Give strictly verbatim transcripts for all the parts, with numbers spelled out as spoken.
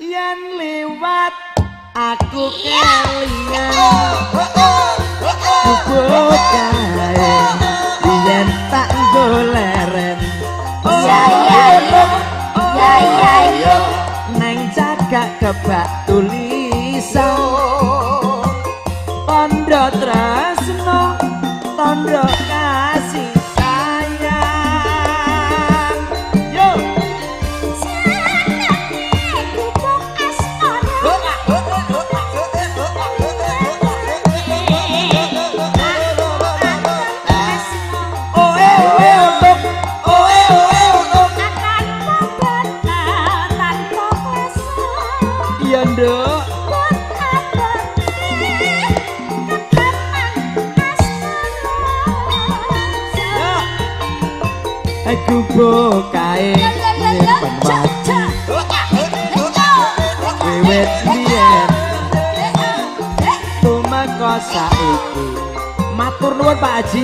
yen liwat aku kelingan gubuk kae yen tak goleren iya iya iya iya iya iya neng cagak kebak tulisan tondo tresno tondo kasih sayang yo gubuk kae nyimpen wati wiwit biyen tumeka saiki matur nuwun Pak Haji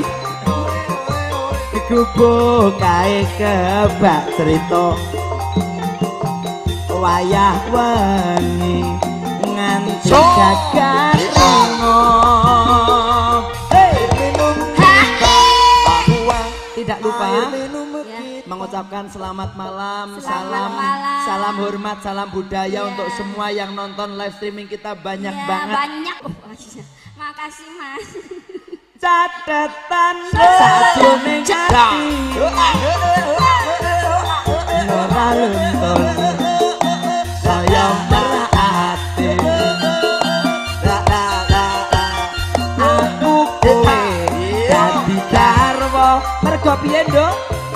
gubuk kae kebak crita wayah wengi nganti jagat ngono tidak lupa mengucapkan selamat malam, selamat salam malam. salam hormat, salam budaya yeah. Untuk semua yang nonton live streaming kita banyak yeah, banget. Banyak. Oh, makasih Mas. Catatan sajroning ati. Ora luntur. Saya merati. Aku kowe dadi garwa mergo piye, Nduk?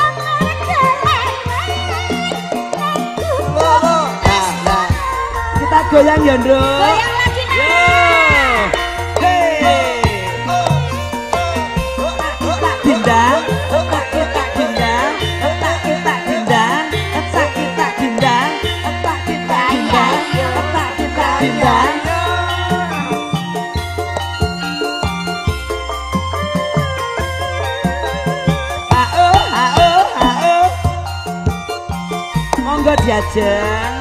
Goyang ya, Nduk. Goyang lagi, Mas. Hei. Tak dindang, tak kita dindang, tak kita dindang, tak kita dindang, tak kita dindang, tak kita dindang. Hao, hao, hao. Monggo diajeng.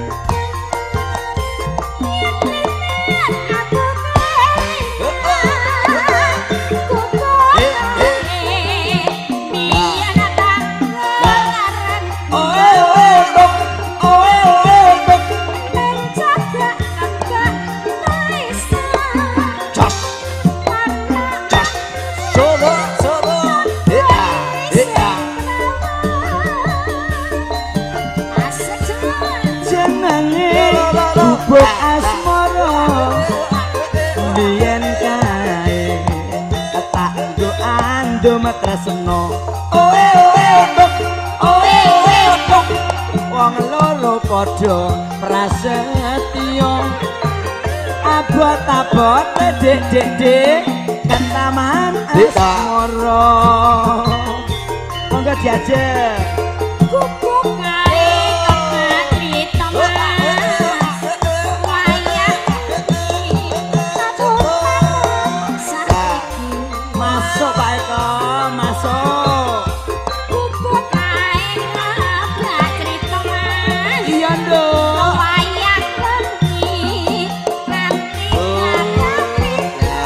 Tresno oe oe bok oe oe bok wong loro padha prasetyo abot-abot dek dek dek kentaman asmara monggo diajeng gubuk kae kebak crita masuk Pak Eko masuk gubuk kae kebak crita Mas iya Nduk wayah wengi nganti ngadhapi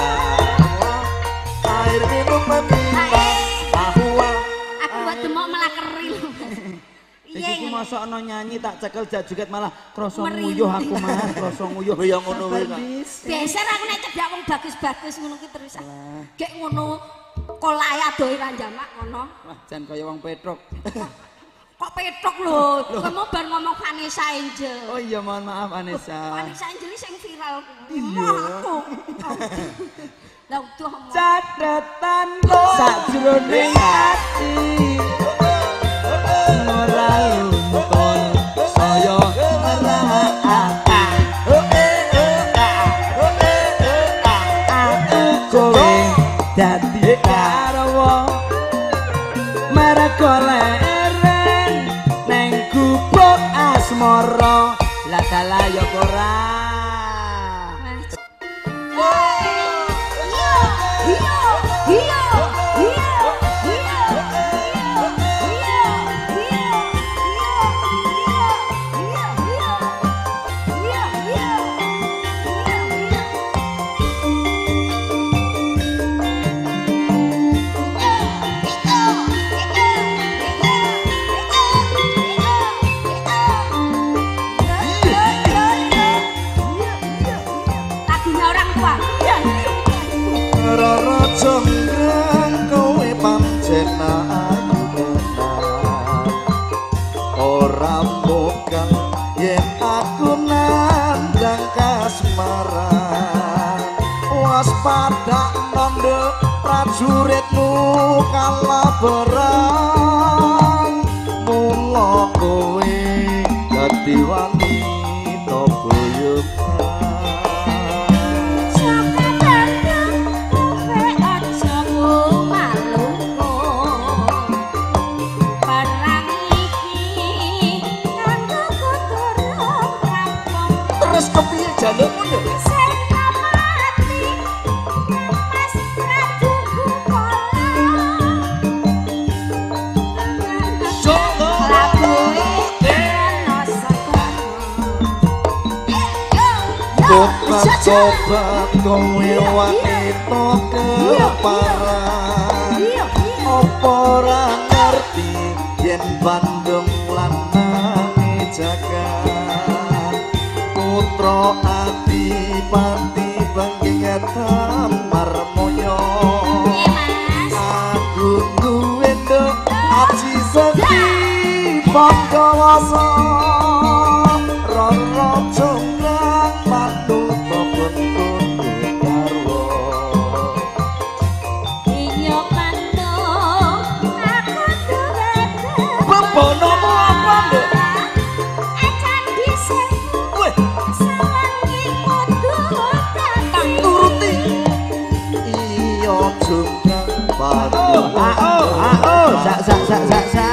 air minum meminta bahwa aku buat demok malah keril iya iki mosok ana nyanyi tak cekel jajuget malah krasa nguyuh aku Mas krasa nguyuh ya ngono wae biasa aku nek cedak wong bagus-bagus ngono ki terus gek ngono kolae adohe ra jamak ngono wah jan kaya wong petruk kok petruk lho kamu bar ngomong Vanessa Angel oh iya mohon maaf Vanessa Vanessa Angel sing viral iya lah udah catatan sajroning ati ora luntur saya merahati aku kowe dadi garwa mergo leren neng gubuk asmara la dalah ya ora jonggrang kowe pancen ayu tenan ora mungkin yen aku nandang kasmaran waspada nondo prajuritmu kalabaran mula kowe dadi wanita boyokan terus kepiye jalukmu lho Sobat kowe wanita keparan apa ora ngerti yen Bandung lanang jagat putra Adipati Banggingatan Marmoyo aku duwe nduk aji sedi Pandawasa Roro jonggrang manut sak sak sak sak sak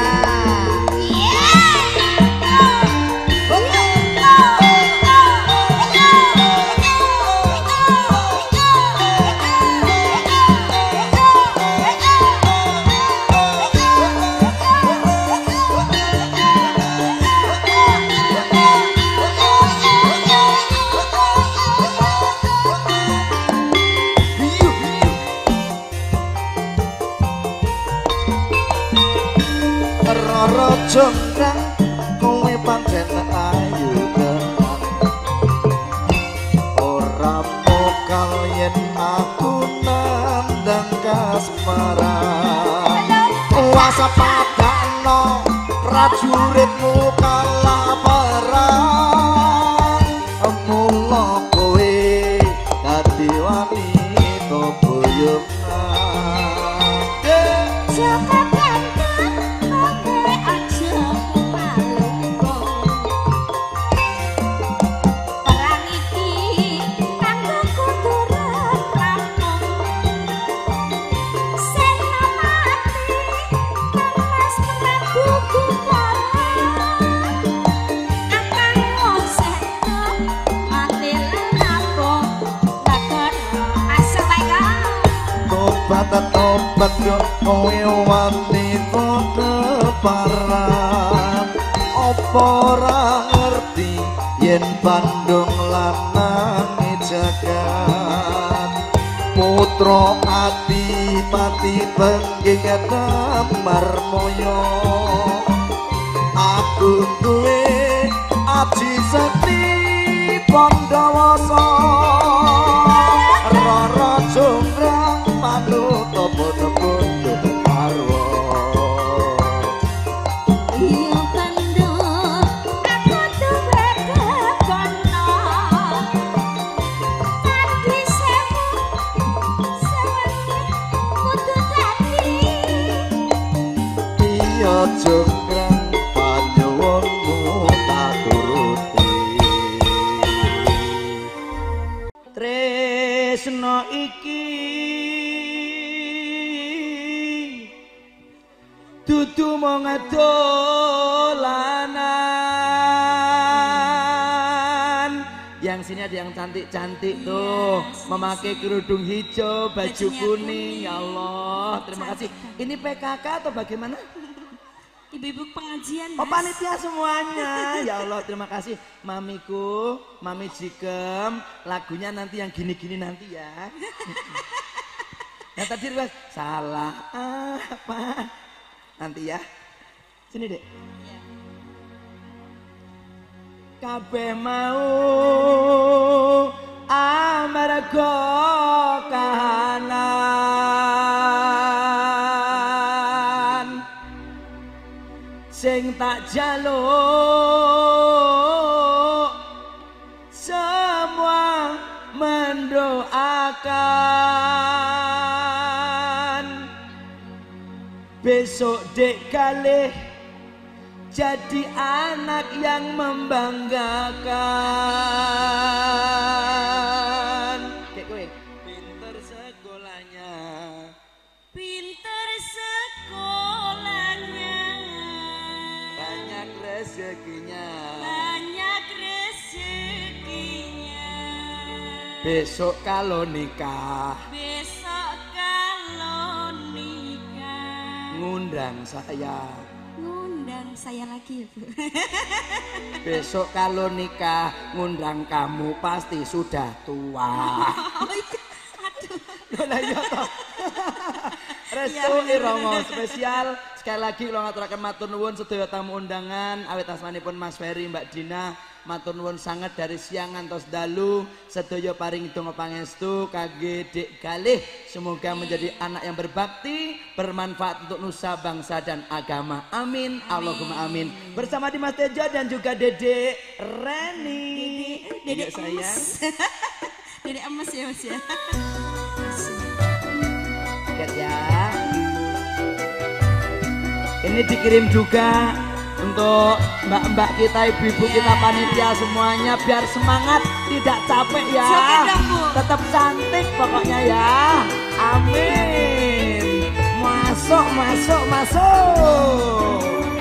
jonggrang kowe pancen ayu tenan ora mokal yen aku nandang kasmaran kuasa padakno prajuritmu kalaparan mula kowe dadi wanita boyokan tobat yo kowe wanita keparan apa ora ngerti yen Bandung lanang jagat putra Adipati Banggingatan Marmoyo aku duwe aji seti Pandawasa Roro jonggrang manut bodo-bodo karwa iya Bandung aku duwe kekono tapi sewu sewengi kudu dadi iya jonggrang panyuwunmu tak turuti tresno iki dudu mung dolanan. Yang sini ada yang cantik-cantik tuh, yes, memakai kerudung hijau, baju bajunya kuning. Ya Allah, terima cantik. Kasih. Ini P K K atau bagaimana? Ibu-ibu pengajian, Mas. Oh, panitia semuanya. Ya Allah, terima kasih. Mamiku, Mami Jikem, lagunya nanti yang gini-gini nanti ya. Nah tadi Mas, salah apa? Nanti ya. Sini Dek. Kabeh mau amarga kahanan tak jaluk semua mendoakan besok dek kalih jadi anak yang membanggakan. Kayak kowe pinter sekolahnya, pinter sekolahnya, banyak rezekinya, banyak rezekinya. Besok kalau nikah, besok kalau nikah, ngundang saya. ngundang saya lagi ya Bu. Besok kalau nikah, ngundang kamu pasti sudah tua. Oh iya, aduh. Lah iya toh. Restu Iromo spesial sekali lagi kula ngaturaken matur nuwun sedaya tamu undangan awit asmanipun Mas Ferry, Mbak Dina. Matur nuwun sanget dari siang ngantos dalu sedaya paring donga pangestu kangge Dek Galih semoga menjadi anak yang berbakti bermanfaat untuk nusa bangsa dan agama. Amin, amin. Allahumma amin. Bersama Dimas Tejo dan juga Dede Reni. Dede sayang. Dede emes ya Mas ya. Lihat ya. Ini dikirim juga untuk mbak-mbak kita, ibu-ibu kita, panitia semuanya biar semangat, tidak capek ya. Tetap cantik pokoknya ya. Amin. Masuk, masuk, masuk.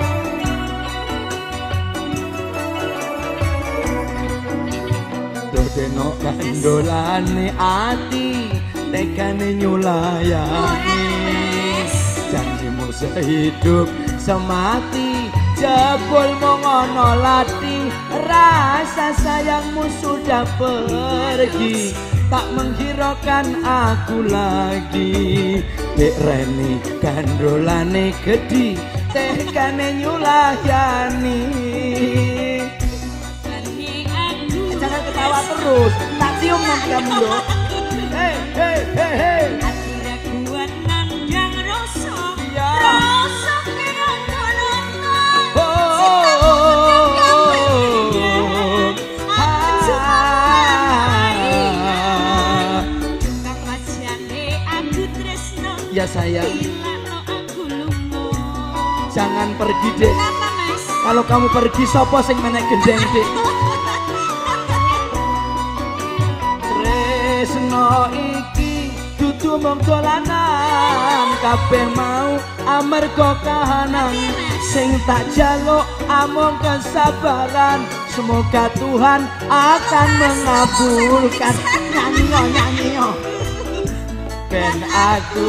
Dodeno kandolane ati, tekane nyulayani. Janjimu sehidup semati, jebul mongono lati, rasa sayangmu sudah pergi, tak menghiraukan aku lagi. Dek Reni gandolane gedi, tekane nyulayani. Jangan ketawa terus, tak cium nanti kamu loh. Hei, hei, hei, hei. Ya sayang, jangan pergi dek. Kalau kamu pergi sopo sing menek gendeng dek. Tresno iki dudu mung dolanan, kabeh mau amarga kahanan. Sing tak jaluk amung kesabaran, semoga Tuhan akan mengabulkan. Nyanyi yo, nyanyi yo. Ben aku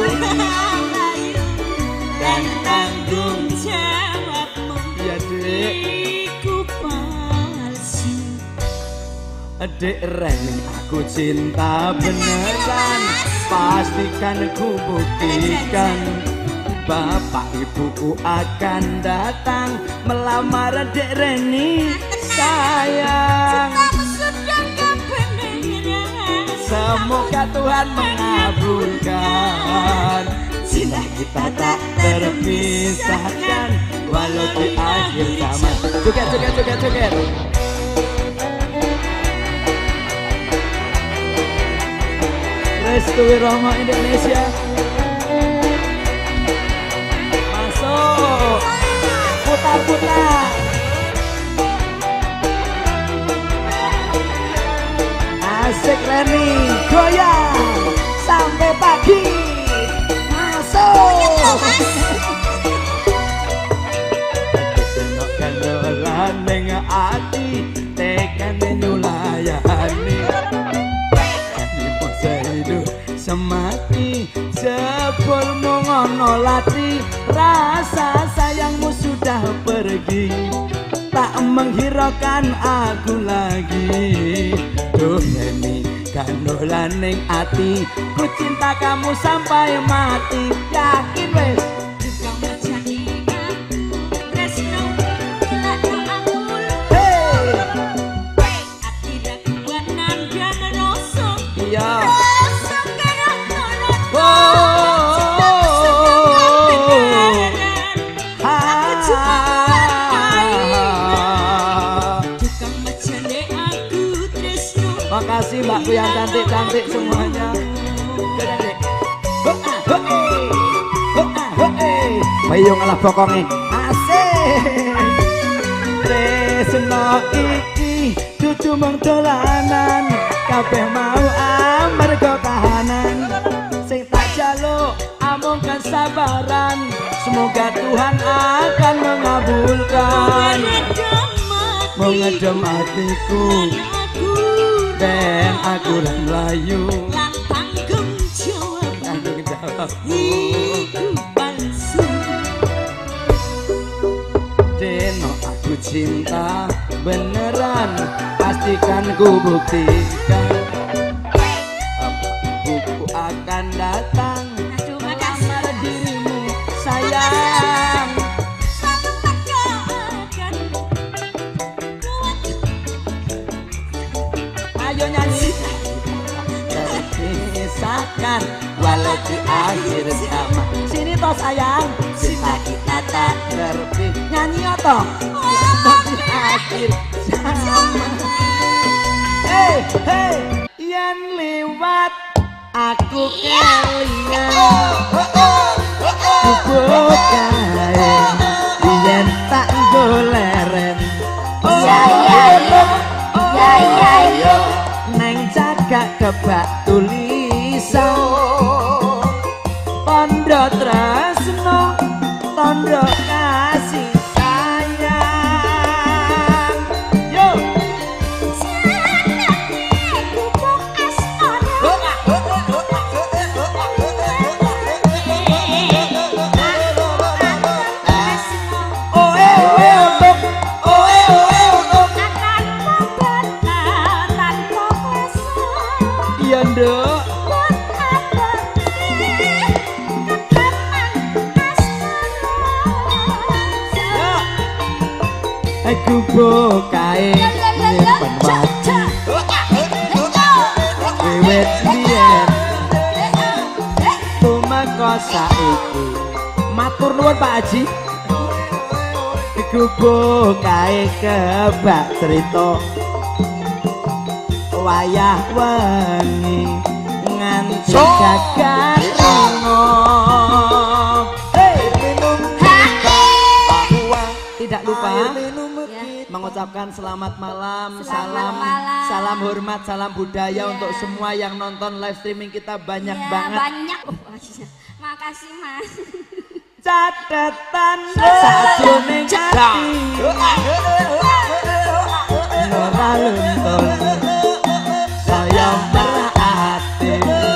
dan tanggung jawabmu, ya dek, iku palsu. Dek Reni aku cinta beneran, pastikan ku buktikan. Bapak ibuku akan datang melamar Dek Reni sayang. Semoga Tuhan mengabulkan, cinta kita tak terpisahkan walau di akhir zaman. Joget, joget, joget, joget. Restu Wiromo Indonesia. Masuk, putar-putar. Asik Reni, goyang sampai pagi. Masuk. Tengok kandolan ning ati, tekane nyulayani. Ibu sehidup semati, jebul mongono lati, rasa sayangmu sudah pergi, tak menghiraukan aku lagi. Duh Reni gandolan ning ati, ku cinta kamu sampai mati. Yakin wes. Iya. Oh, Makasih mbakku yang cantik-cantik semuanya. Ayo ngalah pokoknya asik. Tresno iki dudu mung dolanan, kabeh mau amarga kahanan. Sing tak jaluk amung kesabaran, semoga Tuhan akan mengabulkan. Mengedem hatiku dan aku lan melayu tanggung jawab tanggung jawab iku palsu. Deno aku cinta beneran, pastikan ku buktikan. Buku akan datang. Aduh, makasih dirimu sayang. Ayo nyanyi. Terpisahkan walau di akhir zaman. Sini toh sayang, cinta kita tak terpih. Nyanyi toh di akhir zaman. Hey hey, yang lewat aku kelingan. Kubuk kain, yen tak goleren. Ya ya ya, ya ya ya. Neng cagak kebak tulisan, tondo tresno, tondo kasih sayang. Yo, iya nduk. Aku bukae nyimpen wati wiwit biyen tumeka saiki. Matur nuwun Pak Haji. Iku bukae kebak crita wayah wengi nganti jagat ngom. Hey, minum tidak lupa mengucapkan selamat malam, Selamat salam malam. salam hormat, salam budaya Iya. untuk semua yang nonton live streaming kita banyak Ya, banget. banyak. Oh, makasih Mas. Catatan sajroning ati ora luntur saya merhati.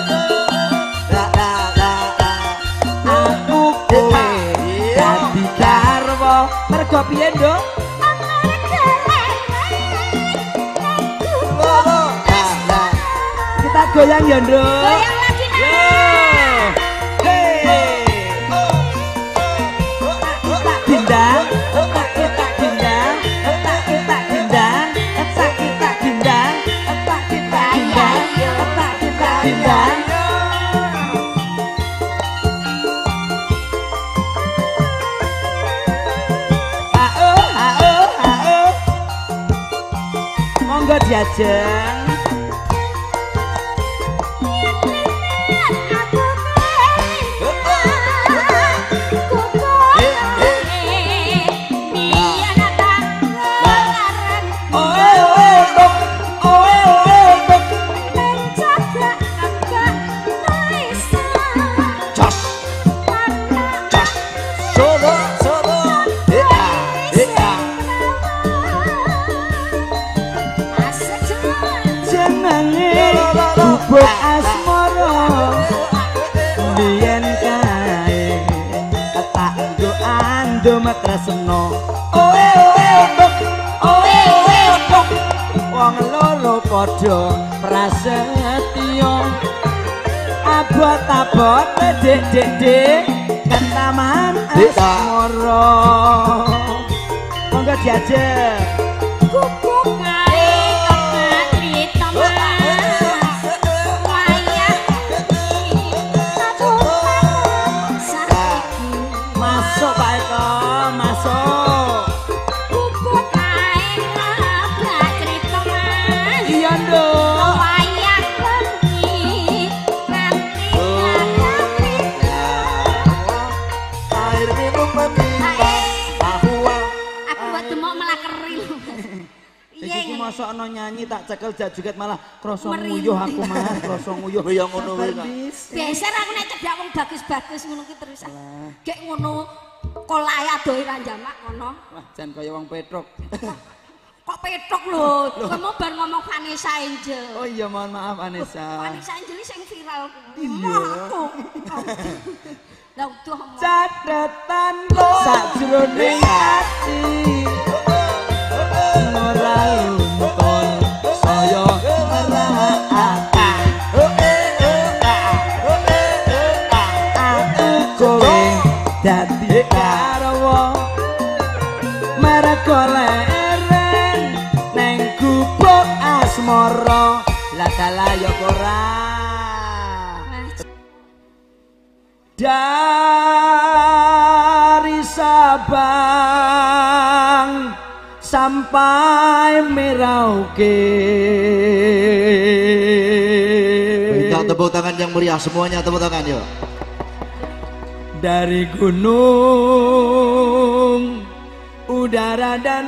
Aku kowe dadi garwa mergo piye nduk? Kita goyang ya nduk. Goyang lagi Mas. Yo. Hey. Tak dindang, tak kita dindang, tak kita dindang, tak kita dindang, tak kita dindang, tak kita dindang. Ao, ao, ao. Monggo diajeng. Bubuk asmara biyen kae tak nggo andum tresno. Oe oe otuk, oe oe otuk. Wong loro padha prasetya. Abot-abot dik-dik kentaman asmara. Monggo diajeng. Kubuk kae kebak crita Masuk Pak Eko, masuk. Kubuk kae kebak crita Mas. Iya nduk. ngrosokno nyanyi tak cekel jajuget malah krasa nguyuh aku mah, krasa nguyuh ya ngono wae. Biasa aku nek cedak wong bagus-bagus ngono ki terus. Gek ngono kolae adohe ra jamak ngono. Wah, jan kaya wong petruk. Kok petruk lho, kamu bar ngomong Vanessa Angel. Oh iya, mohon maaf Vanessa. Vanessa Angel sing viral. Iya. Aku. Lah utuh. Catatan sajroning ati. Ora lunton saya ngerahake. Aku kowe dadi karwa marga leren neng gubuk asmara lah dalah ya ora dari Sabang sampai Merauke. Minta tepuk tangan yang meriah semuanya, tepuk tangan yuk. Dari gunung, udara dan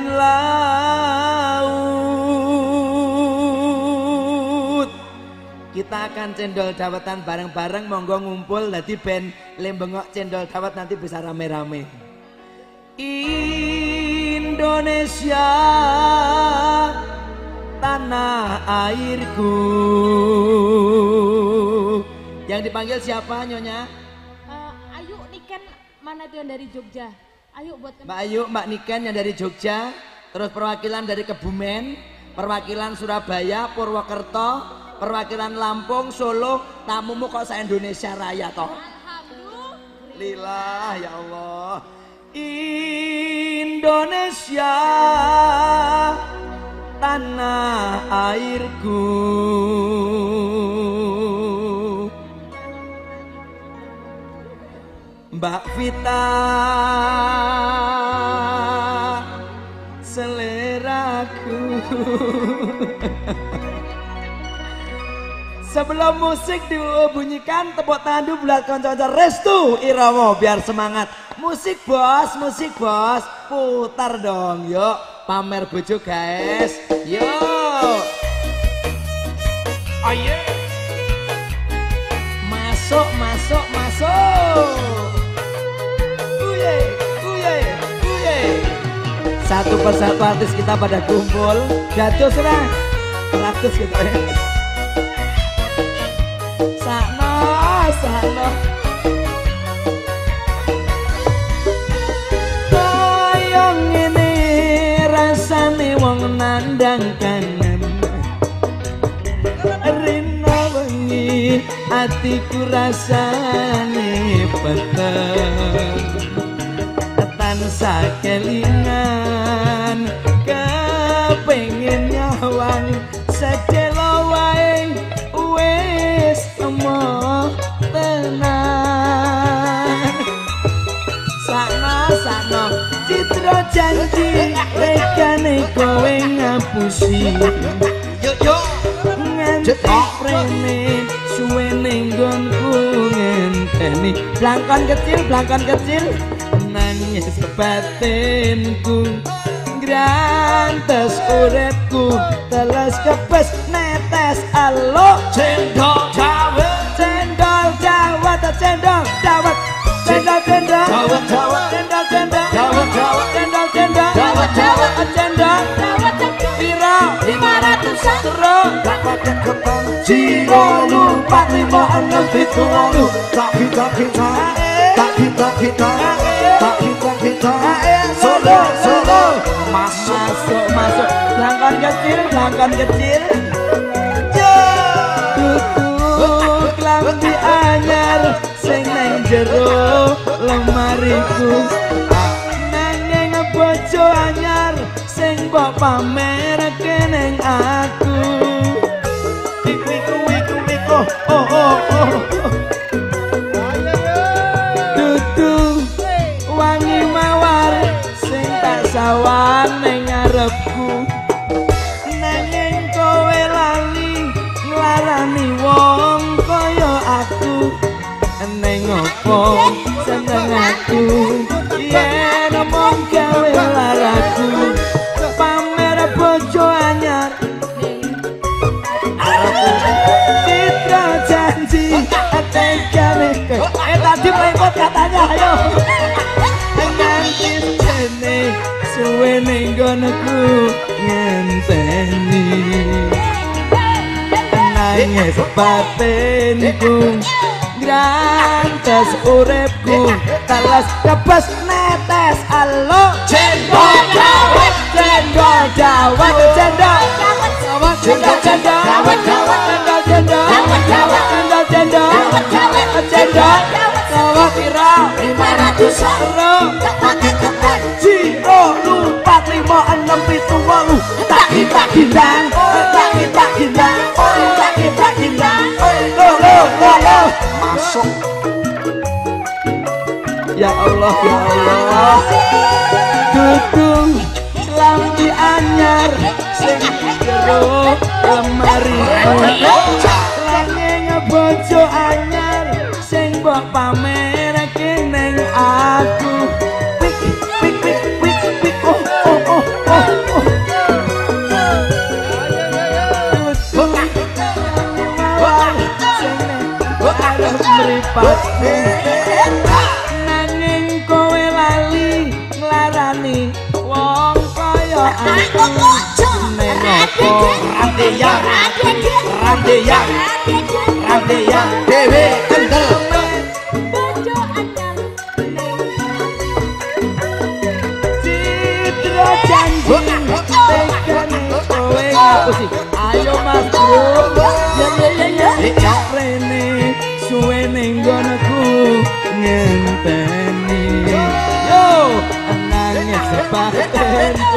laut kita akan cendol dawatan bareng-bareng, monggo ngumpul dadi band Lembengok Cendol Dawat nanti bisa rame-rame. Indonesia tanah airku. Yang dipanggil siapa Nyonya? Uh, Ayu Niken mana tuh yang dari Jogja? Ayo buat Mbak Ayu, Mbak Niken yang dari Jogja, terus perwakilan dari Kebumen, perwakilan Surabaya, Purwokerto, perwakilan Lampung, Solo, tamumu kok se-Indonesia Raya toh. Alhamdulillah ya Allah. Indonesia tanah airku. Mbak Vita seleraku. Sebelum musik dibunyikan tepuk tandu buat konco-konco restu irama biar semangat. Musik bos, musik bos, putar dong yuk pamer bojo guys. Yuk. Ayo. Masuk, masuk, masuk. Uye, uye, uye. Satu persatu artis kita pada kumpul. Jatuh serah. Ratus gitu ya. Sakno, sakno. Koyong ini rasane wong nandang kangen. Rina wengi atiku rasane peteng. Tansah kelingan kepengin nyawang sedelo wae wis emoh tenan. Sakno sakno citra janji rekane kowe ngapusi. Yuk yuk. Nganti prene suwe ning nggonku ngenteni. Blangkon kecil, blangkon kecil nangis batinku. Grantes uripku teles kepes netes alo cendol dawet cendol dawet cendol dawet cendol cendol dawet dawet cendol cendol dawet dawet cendol cendol dawet dawet cendol dawet piro lima ratus tero dapat ketang jiro numpak lima enam pitu lalu tak kita kita tak kita kita tak kita kita solo solo masuk masuk masuk langkah kecil langkah kecil tutup lambi anyar sing nang jero lemariku nanging bojo anyar sing mbok pamerke ning aku iku iku iku oh oh oh tutup wangi mawar sing tak sawang ning ngarepku nanging kowe lali nglarani wong kaya aku ning opo seneng aku yen omong gawe laraku pamer bojo anyar katanya ayo nganti sprene suwene nggonku ngenteni nangis batinku grantes uripku teles kebas netes alo cendol dawet cendol dawet cendol dawet cendol cendol dawet dawet cendol cendol dawet dawet cendol cendol dawet cendol dawet pira lima ratus ro pakai kepan ciro lupat lima enam pitu wolu tak tak gindang tak tak gindang tak tak gindang lo lo lo masuk ya Allah ya Allah dudung lampi anyar sing jero lemari lange ngebojo anyar sing mbok pamerake ning aku pik pik pik pik pik oh oh oh oh mripat nanging kowe lali nglarani wong kaya aku ning opo randeyan randeyan randeyan dhewe kendel bojo anyar citra janji tekane kowe ngapusi ayo mas bro ya ya ya ya rene suwe ning nggonku ngenteni yo nangis sepatenku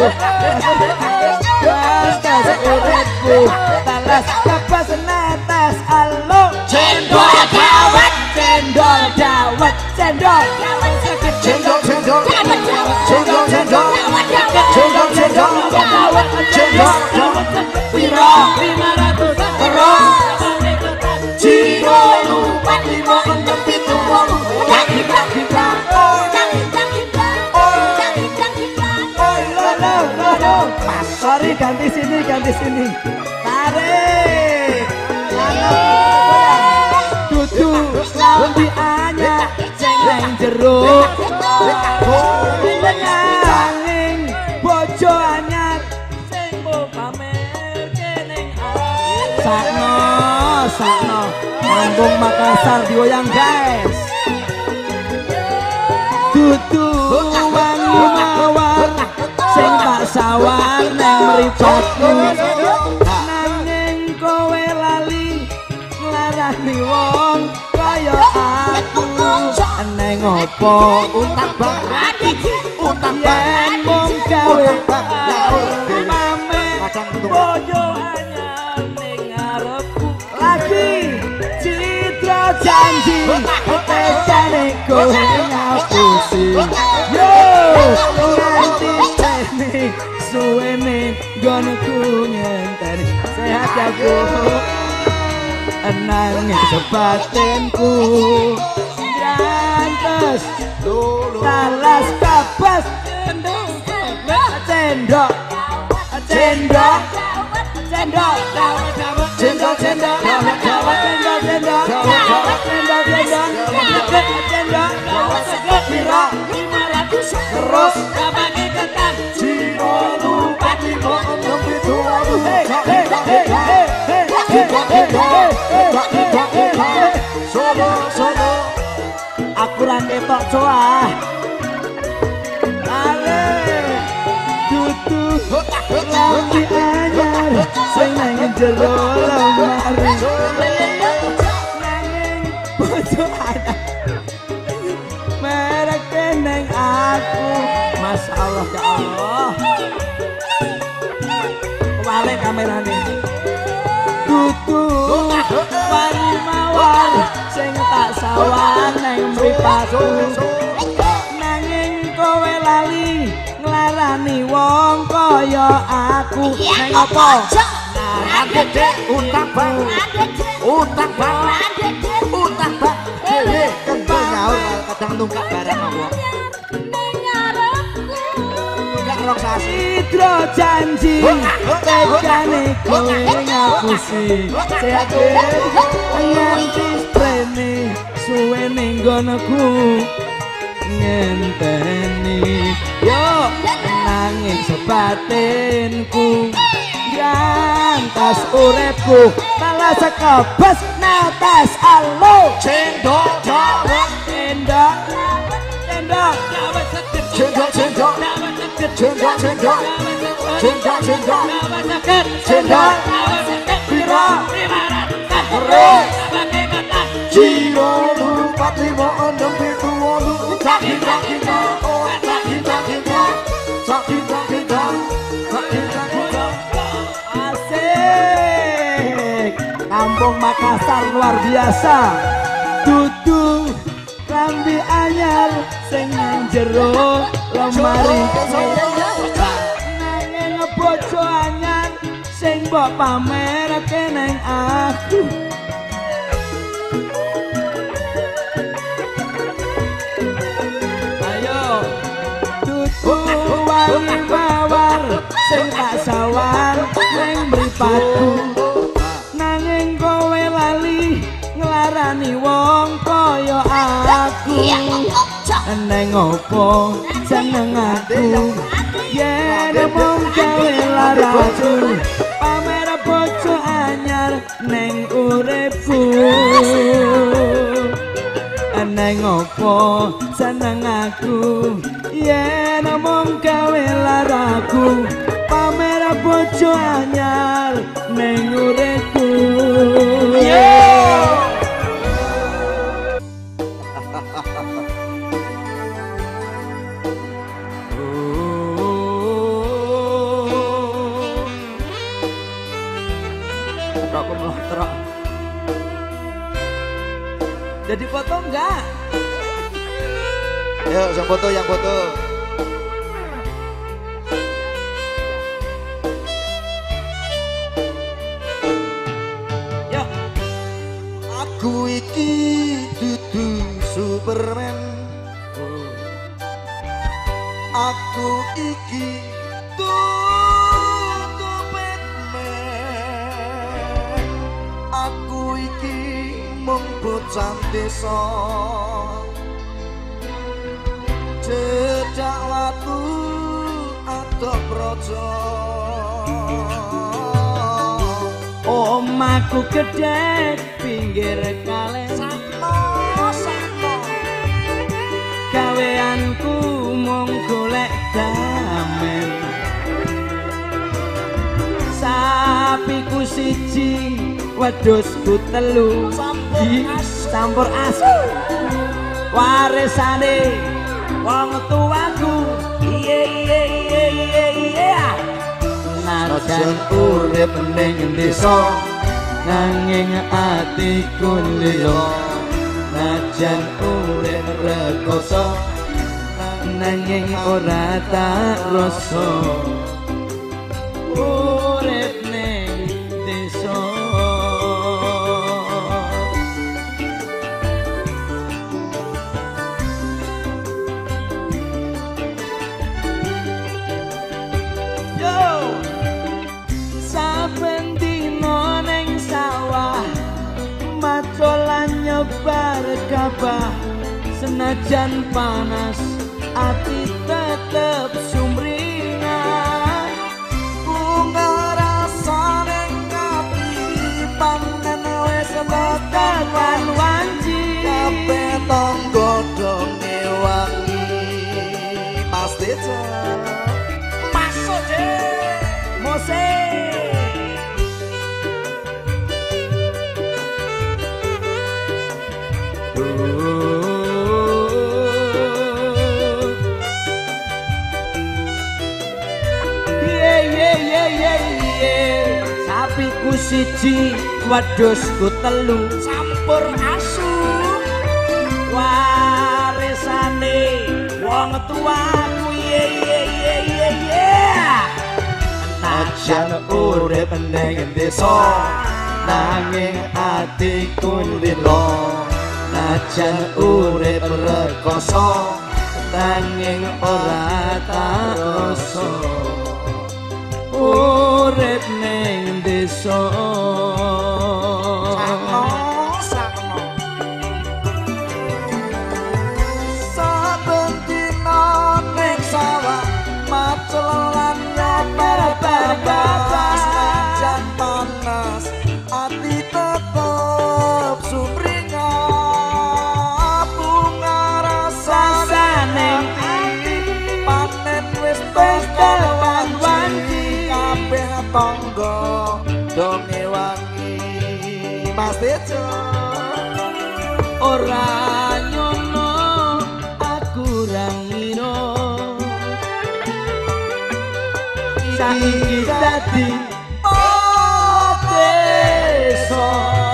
tas uripku talas kapas netes alo cendol dawet cendol dawet cendol cendol cendol cendol cendol cendol cendol dawet cendol pira lima ratus terus ciro lupa lima enam pitu wolu kaki kaki oh kaki kaki oh kaki kaki oh lo lo lo lo mas sorry ganti sini ganti sini tarik dudu lambi anyar sing nang jero nanging bojo anyar sing mbok pamerke ning sakno sakno Kampung Makassar digoyang guys dudu wangi mawar sing tak sawar nang mripatku nanging kowe lali nglarani wong kaya aku neng opo utang banget utang yen mung gawe pamer bojo anyar ning ngarepku lagi janji tekane kowe ngapusi yo nganti tene suwene nggonku ngenteni sehat ya ku nangis sebatinku grantes talas kapas cendol cendol cendol cendol cendol cendol cendol cendol cendol cendol cendol cendol pira lima ratus terus kapake ketan ciro lupa lima enam pitu wolu solo solo aku ra ketok coah ale dudu lambi anyar sing nang jero lemari nanging bojo anak mereke neng aku Masya Allah ya Allah balik kamerane dudu wangi mawar sing tak sawang neng mripatku nanging kowe lali nglarani wong kaya aku neng apa adek utang bang utang bang utang bang dhewe kentang nyaur kadang nunggak barang wong nunggak rong sasi hidro janji tekane kowe ngapusi sehat nganti sprene suwe ning nggonku ngenteni yo nanging sebatinku yantas uripku malah sekebas natas alo cendok cendok cendok cendok cendok cendok cendok cendok cendok cendok cendok pira Ciro lupa lima enam pitu wolu sakit sakit oh sakit sakit sakit sakit sakit sakit asik kampung Makassar luar biasa dudu rambi anyar sing nang jero lemari nanging bojo anyar sing mbok pamerke nang aku wangi mawar sing tak sawar neng mripatku nanging kowe lali nglarani wong kaya aku neng opo seneng aku yen mung gawe laraku pamer bojo anyar neng uripku neng opo seneng aku yen mung gawe laraku pamer bojo anyar ning uripku jadi foto enggak? Ayo, yang foto, yang foto. Yuk. Aku iki dudu Superman. Aku iki dudu Batman. Aku iki mung bocah desa. Jejak watu atok projo omahku gedhe pinggir kali Sakno sakno gaweanku mung golek damen sapiku siji wedhusku telu campur asu warisane wong tuaku iye iye iye iye iye najan urip ning desa nanging atiku lilo najan urip rekoso nanging ora tak rasa urip ning desa nyebar kabah senajan panas ati tetep sumringah bunga rasane ngati panen wis tekan wanci kabeh tangga donge wangi pasti masuk deh musik sapiku siji wedhusku telu campur asu warisane wong tuaku ye ye ye ye ye najan urip ning desa nanging atiku lilo najan urip rekoso nanging ora tak rasa urip ning desa sakno sakno pasti ora nyono aku rangino saiki dadi oteso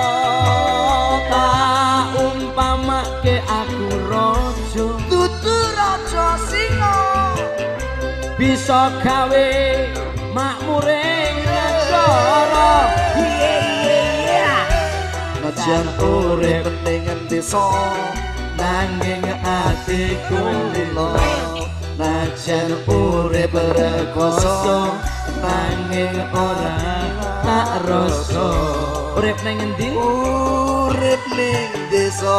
tak umpamake aku raja dudu raja singa bisa gawe makmure negara iya iya najan urip ning desa nanging atiku lilo najan urip rekoso nanging ora tak rasa urip ning endi urip ning desa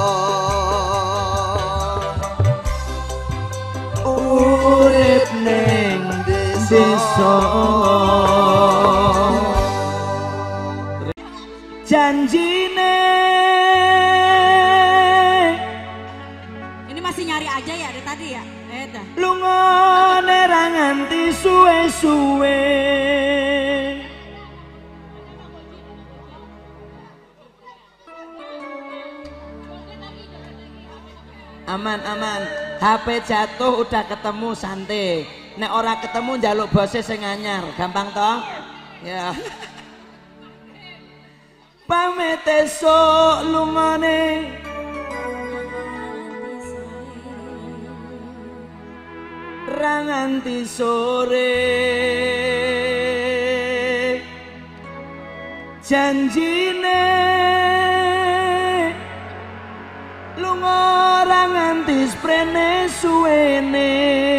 urip ning desa janjine ini masih nyari aja ya dari tadi ya eh dah lunga ra nganti suwe-suwe aman aman H P jatuh udah ketemu santai nek ora ketemu njaluk bose sing anyar gampang toh ya pamit esuk lungane ra nganti sore janjine lunga ra nganti sprene suwene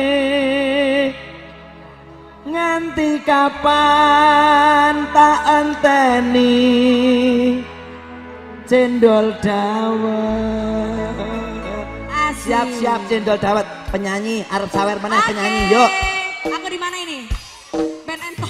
nganti kapan tak enteni cendol dawet siap-siap cendol dawet penyanyi arep sawer meneh penyanyi yuk aku di mana ini Ben Ento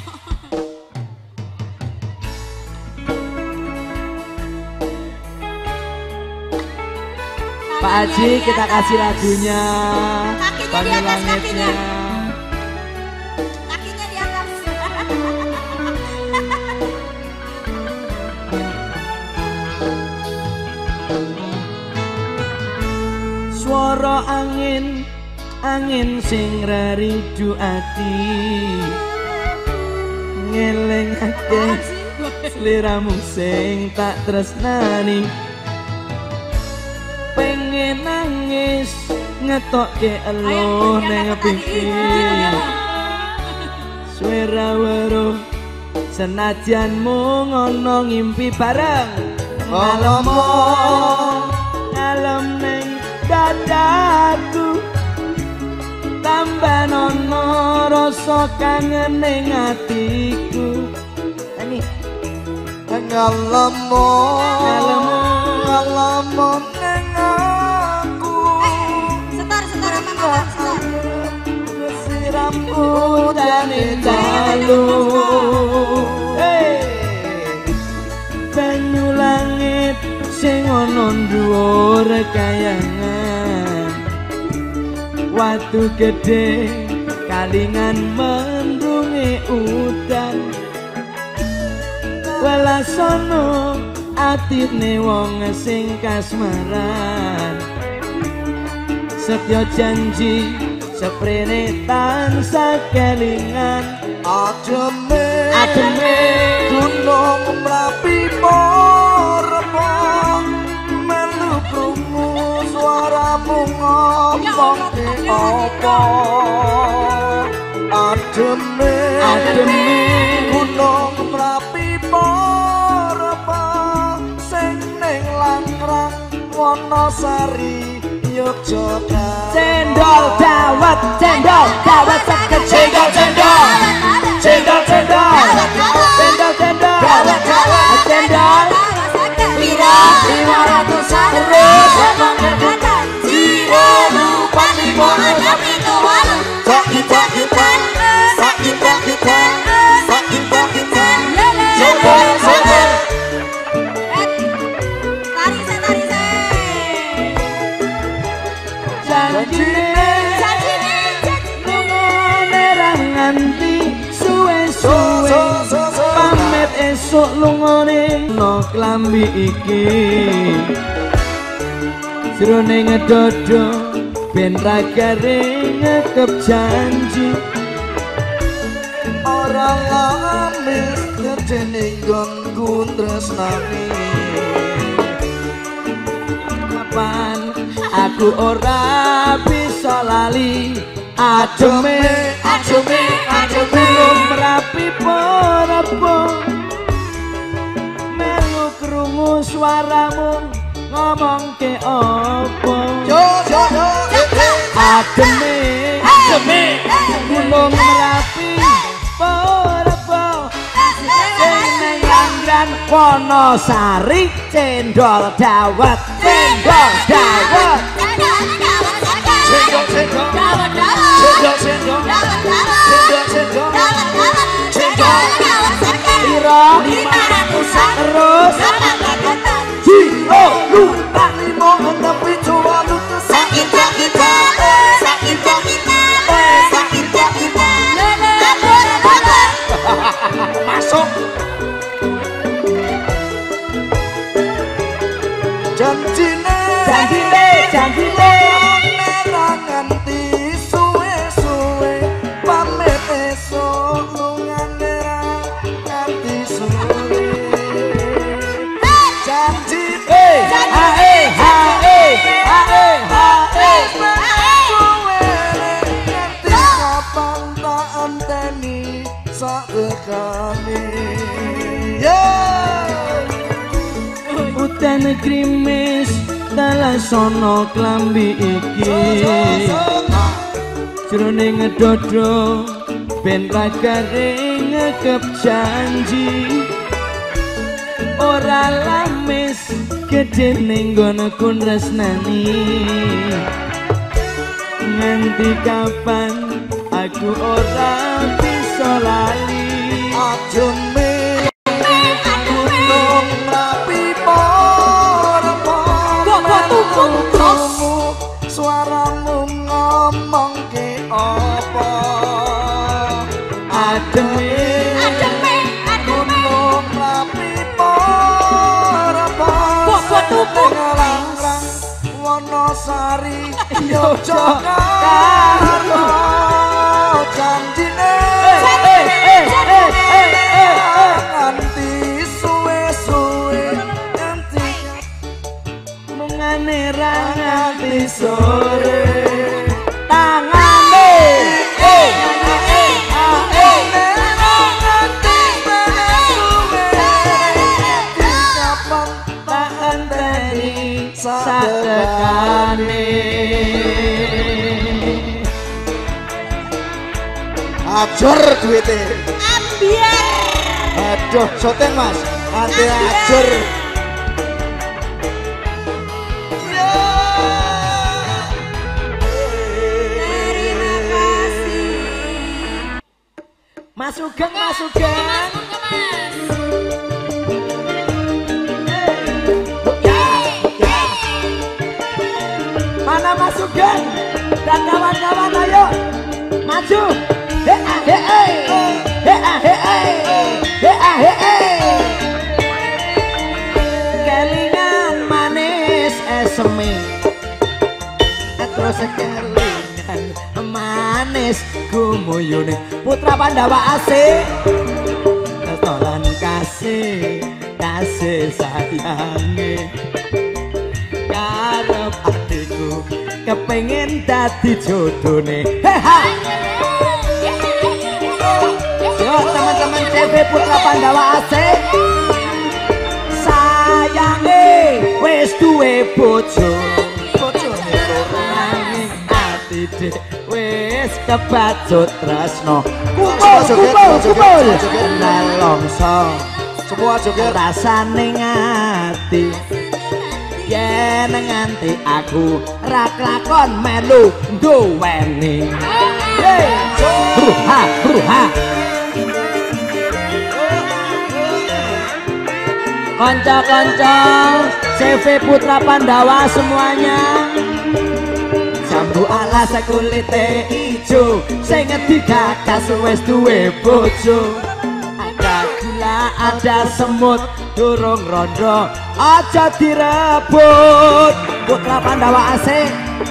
Pak Haji kita kasih lagunya kakinya di atas kakinya kakinya di atas suara angin angin sing raridu ati ngelingake sliramu sing tak tresnani pengen nangis ngetokke elo nang pikir suara weruh senajan mung ngono ngimpi bareng ngalomo ngalem ning dadaku tambah nono rasa kangen ning atiku ini ngalomo ngalomo ngalomo ning aku setor setor apa mawon setor siramku dan dalu hey banyu langit sing ana dhuwur kayangan watu gede kalingan mendungi udan welasono atine wong sing kasmaran setya janji seprene tansah kelingan ademe ademe gunung mlapi porpo melu krungu suaramu ngomong apa ademe ademe gunung mlapi porpo sing ning Langrang Wonosari Yogyakarta cendol dawet cendol dawet seket cendol cendol cendol cendol cendol cendol cendol lima lima ratus terus jiwa lupa lima sakit sakit sakitan sakit sakitan sakit sakitan cendol cendol tarik saya tarik saya janjine janjine lunga nerang nganti suwe-suwe pamit esuk esuk lungone no klambi iki sirone ngedodo ben ra garing ngekep janji ora lamis gedene nggonku tresnani kapan aku ora bisa lali ademe ademe ademe merapi porapa melu krungu suaramu ngomong ke opo yo yo yo ademe ademe gunung merapi porapa sing Langgan Wonosari cendol dawet cendol dawet cendol cendol dawet dawet cendol cendol dawet dawet cendol cendol cendol piro lima ratus terus Jiro lupa limo enam pitu walu sakit sakit sakit sakit sakit sakit masuk janjine janjine janjine nganti suwe-suwe pamit esuk lungane nganti suwe janji eh hae hae hae hae suwe nganti kapan tak anteni sak tekane udan krimis dalah sono klambi iki jroning ngedodo ben ra garing ngekep janji ora lamis gedene nggonku tresnani nganti kapan aku ora bisa lali ajeme gunung merapi porapa suaramu ngomong ke apa ademe gunung merapi porapa Langlang Wonosari Yogyakarta janjine nganti suwe-suwe nganti mengane ra nganti sore tangane eh eh tak anteni sadekane ajur duwite aduh syuting mas ante ajur Mas Sugeng Mas Sugeng mana Mas Sugeng dan kawan-kawan ayo maju he he he he he he he kelingan manis esme terus kelingan manis gumuyune putra Pandawa asih tolan kasih kasih sayange karep adikku kepengen dadi jodone heha yo teman-teman C V Putra Pandawa asih sayange wis duwe bojo bojone nanging ati dek wis kebacut tresno kumpul kumpul kumpul nelongso semua joget rasane ngati yen nganti aku ra klakon melu duweni hey bruha bruha kanca-kanca C V Putra Pandawa semuanya jambu alas kulite ijo sing digagas wis duwe bojo ada gula gula ada semut durung rondo aja direbut putra Pandawa asik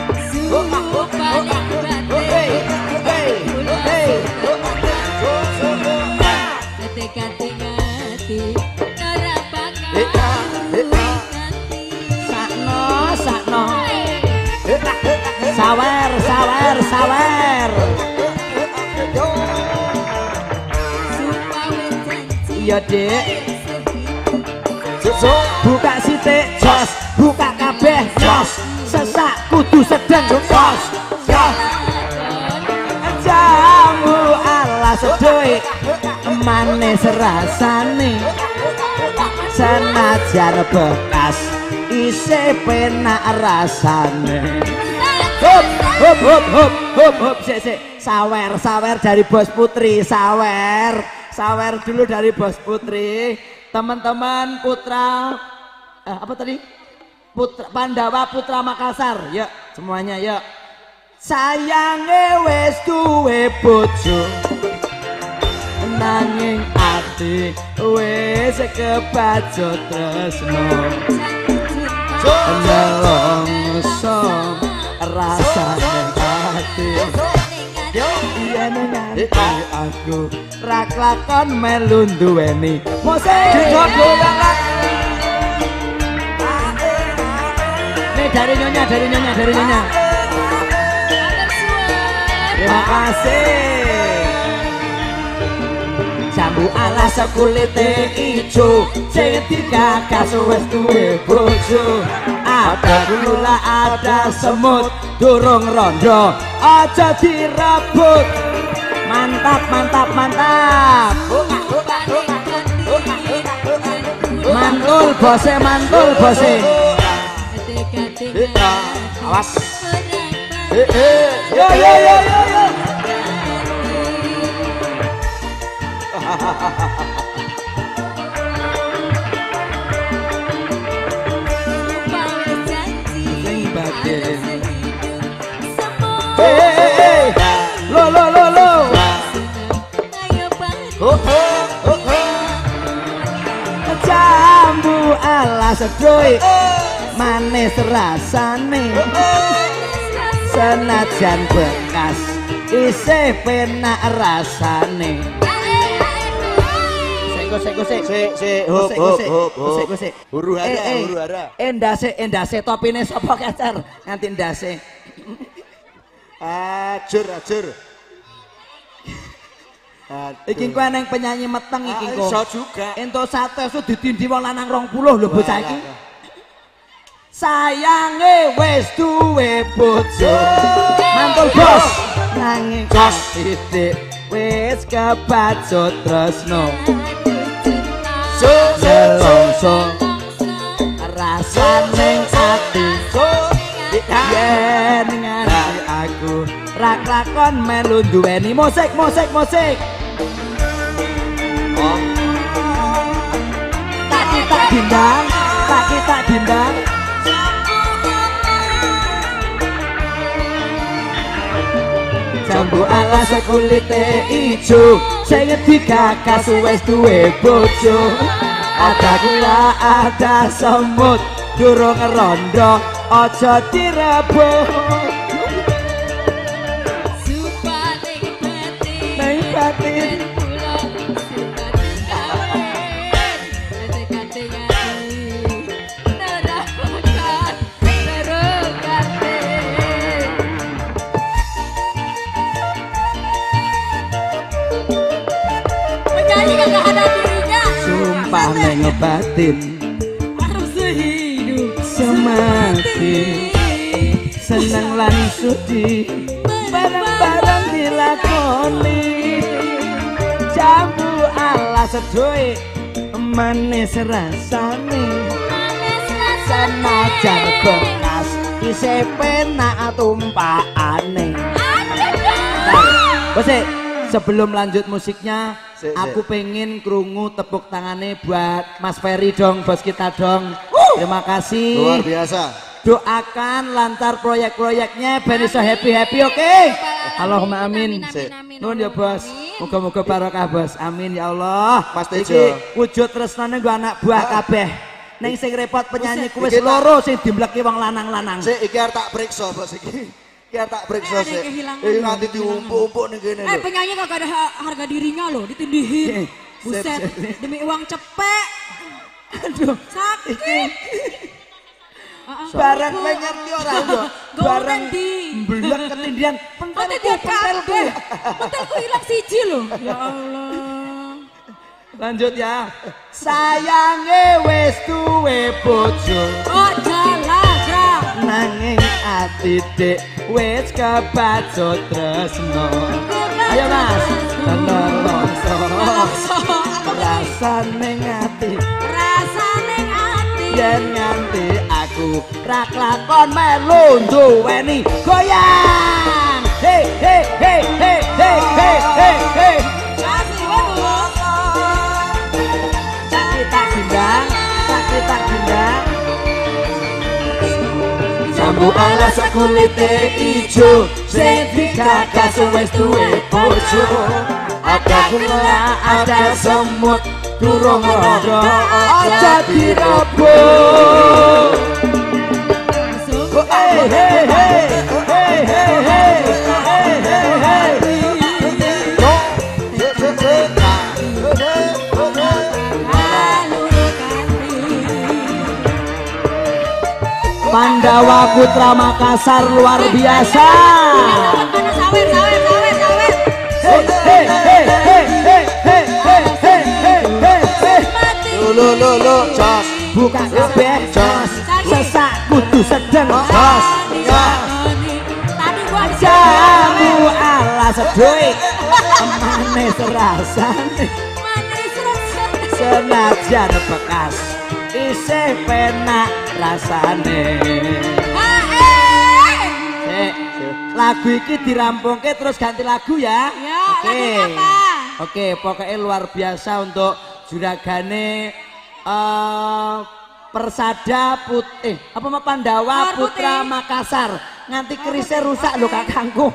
sakno sakno sawer sawer sawer iya dek buka sitik jos buka kabeh jos sesak kudu sedeng jos jos jamu ala sedoik manis rasane senajan bekas isih penak rasane hop hop hop hop hop hop sik sik sawer sawer dari Bos Putri sawer sawer dulu dari Bos Putri teman-teman putra eh, apa tadi putra Pandawa Putra Makassar yuk semuanya yuk sayange wis duwe bojo nanging ati wis kebajot tresno nelongso rasane ati iya nang aku rak lakon melu duweni musik gogolangan nih dari nyonya dari nyonya dari nyonya terima kasih jambu alas kulite ijo sing digagas wis duwe bojo ada gula ada semut durung rondo aja direbut mantap mantap mantap mantul bose mantul bose awas yo yo yo yo yo sing batin hey lo lo lo lo oh oh oh jambu ala sedoik manis rasane senajan bekas isih penak rasane gosek gosek Sik sik hop hop hop gosek gosek huru hara eh, eh, huru hara endase endase topine sapa kecer nganti endase ajur ajur iki kowe neng penyanyi meteng iki kok iso juga ento sate su ditindhi wong lanang rong puluh lho bocah iki sayange wis duwe bojo mantul bos nanging jos titik wis kebajot tresno nelongso rasane ati yen nganti aku rak lakon melu duweni musik musik musik oh tak kita dindang tak kita dindang jambu alas kulite ijo sing digagas wis duwe bojo ada gula ada semut durung rondo aja direbut nang batin sumpah ngebatin harus hidup semakin senang lan sudi bareng-bareng dilakoni jambu ala sedoik manis rasane senajan bekas isih penak tumpakane wes sebelum lanjut musiknya Si, si. aku pengen krungu tepuk tangannya buat Mas Ferry dong, bos kita dong. Terima kasih. luar biasa Doakan lancar proyek-proyeknya, ben iso happy-happy, oke? Okay? Allahumma amin. Amin, amin, amin, Nuhun ya bos. amin. Muga-muga barokah bos. Amin ya Allah. Mas Tejo. Iki wujud tresnane nggo anak buah kabeh. Ning sing repot penyanyi kuwi Iki tak- loro sing dimleki wong lanang-lanang. Sik iki arep tak periksa bos iki. Iki arep tak periksa Eh, ada sik. kehilangan Iki loh, nanti kehilangan. diumpuk-umpuk ning kene Eh lho. penyanyi kagak ada ha- harga dirinya loh, ditindihin. Sip, Buset, sip. demi uang cepet. Aduh. Sakit. Heeh. Barang kowe ngerti ora yo? Barang di. blek ketindian Pentil pentelku dia pentelku. kabeh. Pentilku hilang siji loh. Ya Allah. Lanjut ya. Sayange wis duwe bojo. Oh jalaga. Nanging ati dek wis kebacut tresno. Ayo Mas. Nelongso. Rasane ngati Rasane ati. yen nganti aku ra klakon melu duweni goyang. Hey hey hey hey hey hey hey hey. Kasih waduh. Sakit tak gendang, sakit tak gendang. Jambu alas kulite ijo, sing digagas wis duwe bojo. Ada gula, ada semut, durung rodo, aja direbut. Hey hey hey, hey hey hey, hey hey hey. Sik sik sik. Nah, oke, oke. Pandawa Putra Makassar luar biasa. Mana sawer sawer sawer sawer. Hey hey hey hey hey hey hey hey hey hey hey. Mati. Lo lo lo lo, jos. Buka kabeh jos, sesak kudu sedeng jos. Tadi gua Jamu ala sedoy, manis rasane, manis rasane. senajan bekas, isih penak rasane. Ah, eh. Eh, lagu iki dirampungke terus ganti lagu ya. Ya, Oke. lagu apa? Oke, pokoknya luar biasa untuk juragane eh Persada Put eh apa mah Pandawa Luar Putra Putih. Makassar. Nganti kerisnya rusak lho kakangku.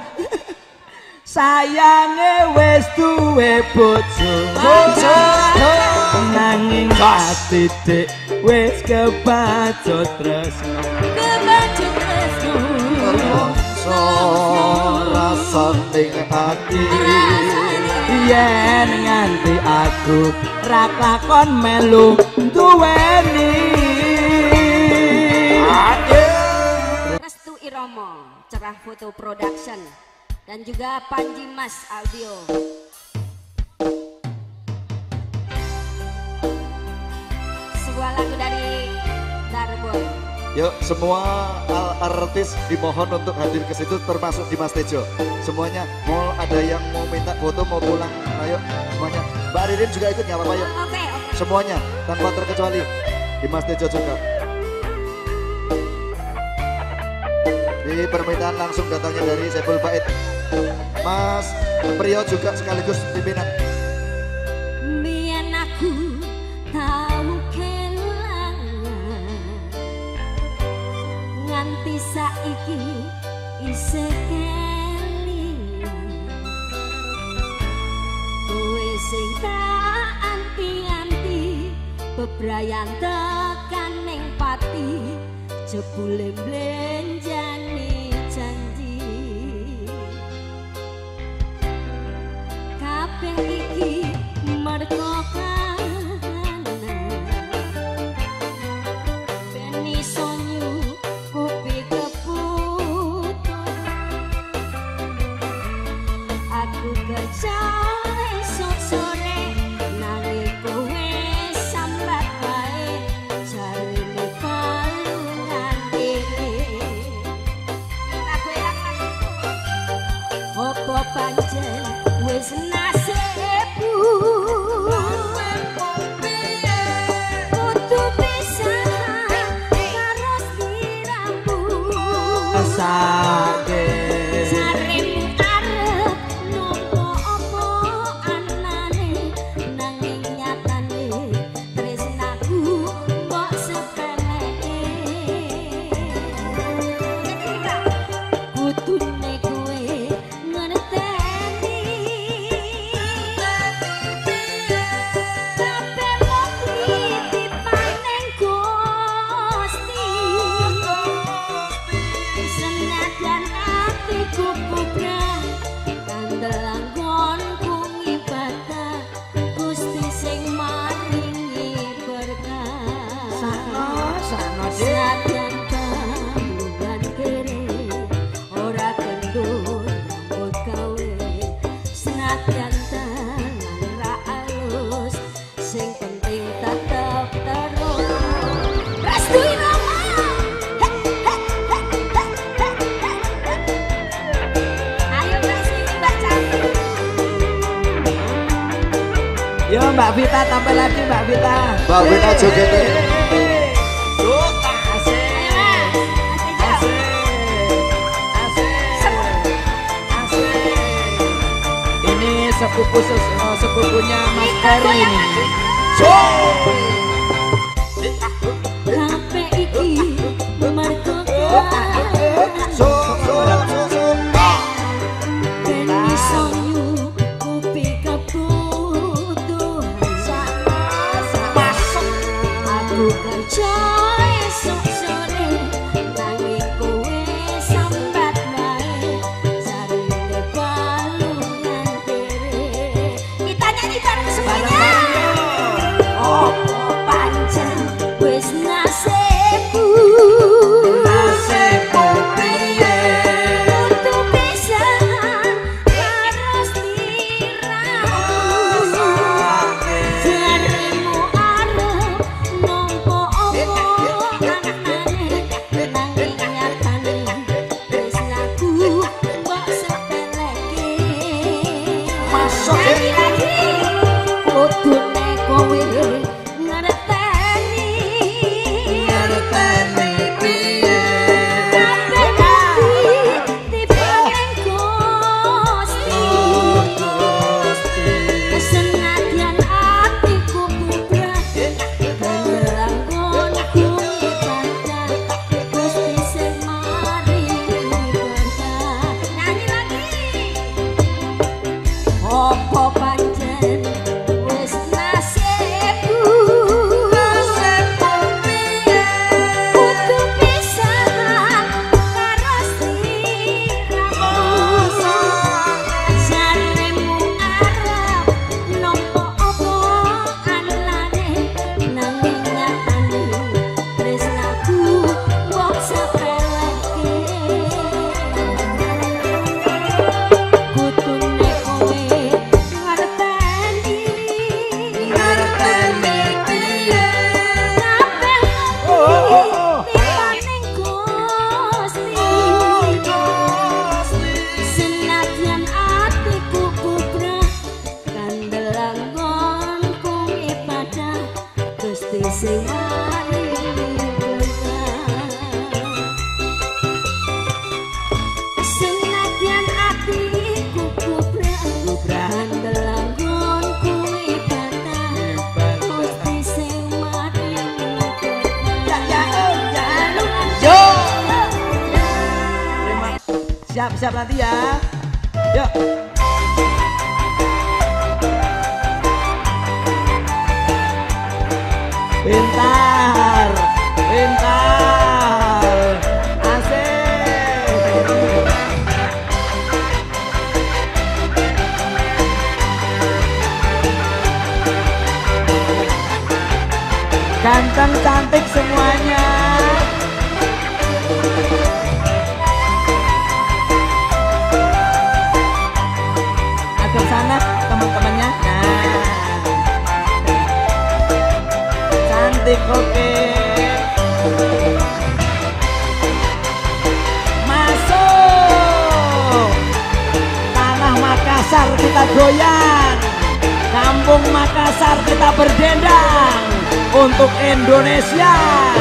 Sayange wis duwe bojo. Bojo. Nanging ati dek wis kebacut tresno. Kebacu tresno. So rasane ati. Yen nganti aku ra lakon melu duweni. Restu Iromo, Cerah Foto Production, dan juga Panji Mas Audio. Sebuah lagu dari Darboy. Yuk semua uh, artis dimohon untuk hadir ke situ termasuk Dimas Tejo. Semuanya mau ada yang mau minta foto mau pulang, ayo semuanya. Mbak Ririn juga ikut nggak apa-apa yuk. Oke, oke. Semuanya tanpa terkecuali. Dimas Tejo juga. Di permintaan langsung datangnya dari Saiful Bait. Mas Priyo juga sekaligus pimpinan. Biar aku tahu kelangan, nganti saiki isih kelingan. Kowe sing tak anti-anti, bebrayan tekan ning pati, jebule blenjane janji. Kabeh iki mergo kahanan, ben iso nyukupi kebutuhan. Aku kerja esuk sore, nanging kowe sambat wae, jarine kalungan dhewe. Senadyan kandungan kere ora kendun rambut gawe senadyan tangan ra alus sing penting tetep terus restui Rama. Ayo kasih Mbak Cantik. Yo Mbak Vita tambah lagi Mbak Vita. Mbak Vita jogetnya. Sepupu oh, sepupunya Mas Ferry ini. Kape iki mergo ben iso nyukupi kebutuhan sama aku kerja esok sore nanging kowe sambat wae jarine balungan kere kita nyanyi bareng semuanya. Oh pancen wis nasibku nasibku piye kudu pisahan karo sliramu jaremu arep nampa apa anane nanging nyatane tresnaku mbok sepeleke masuk lagi kudune kowe ngerteni ngerteni piye kabeh mati dipenging Gusti senadyan atiku bubrah beranggonku ibadah Gusti sing maringi berkah nyanyi lagi apa pancen wis nasibku nasibku piye kudu pisahan karo sliramu jaremu arep nampa apa anane nanging nyatane tresnaku mbok sepeleke kudune kowe ngerteni ngerteni piye kabeh tipaning Gusti senadyan atiku bubrah kandelang nggonku ibadah Gusti sing maringi berkah senadyan atiku bubrah kandelang nggonku ibadah Gusti sing maringi berkah Yo. Siap-siap nanti ya. Yuk. Pintar, pintar, asik. Ganteng cantik semuanya. Agak sana teman-temannya. Nah, cantik oke. Masuk. Tanah Makassar kita goyang. Kampung Makassar kita berdendang untuk Indonesia.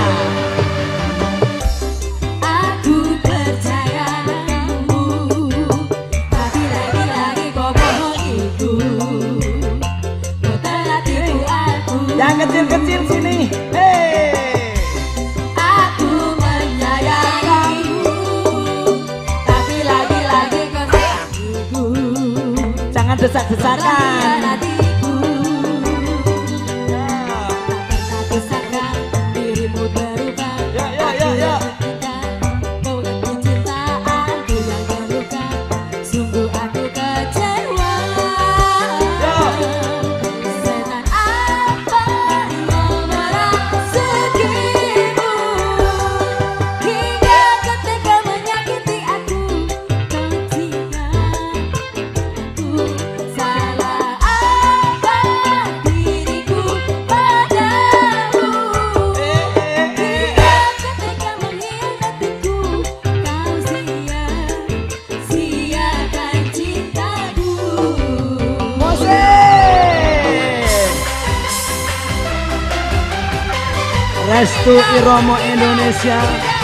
Aku percayamu, tapi lagi-lagi kau bohong itu. Kau telah tipu aku. Yang kecil-kecil sini. Hei. Aku menyayangimu, tapi lagi-lagi kau sakiku. Jangan desak-desakan. Hatiku, tak desakan dirimu berubah. Ya, ya, ya, ya. Kau kecintaanku yang terluka, sungguh aku kecewa. Setan apa yang merasukimu? Ratu Iromo Indonesia.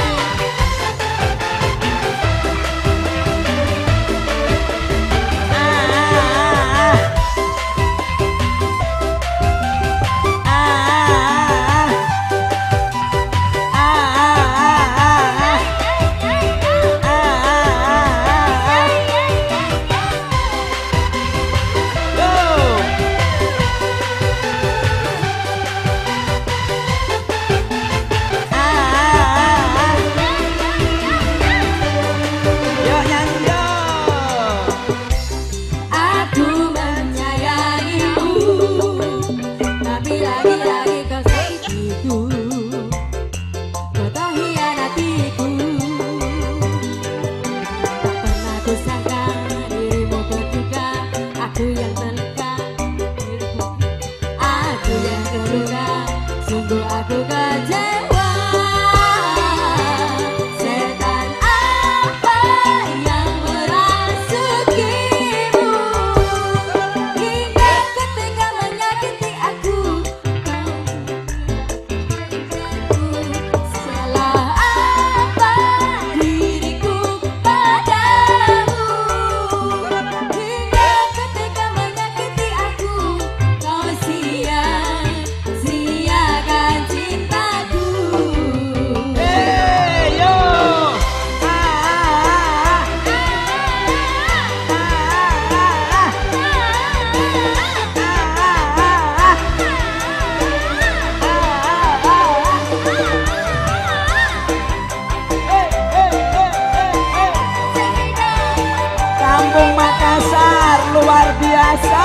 Luar biasa.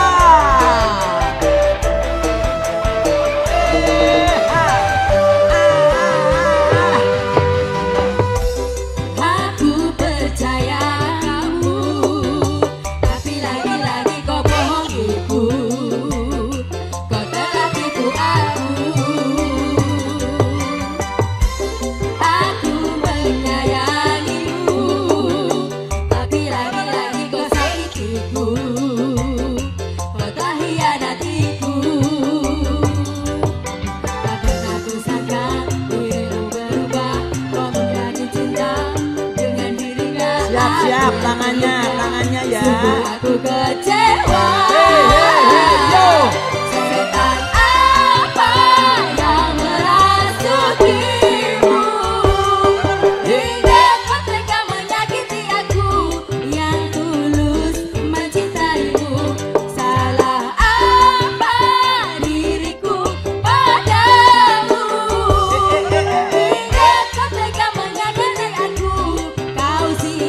Aku percaya kamu, tapi lagi-lagi kau bohongiku. Kau telah tipu aku. Aku menyayangimu, tapi lagi-lagi kau sakitiku. Kau telah hianatiku. Tak pernah kusangka dirimu berubah. Kau menjadi cinta dengan dirinya. Siap-siap tangannya, tangannya ya. Sungguh aku kecewa. Hey, hey, hey, yo. Setan apa yang merasukimu, hingga kau tega menyakiti aku yang tulus mencintaimu. Salah apa diriku padamu, hingga kau tega menyakiti aku. Kau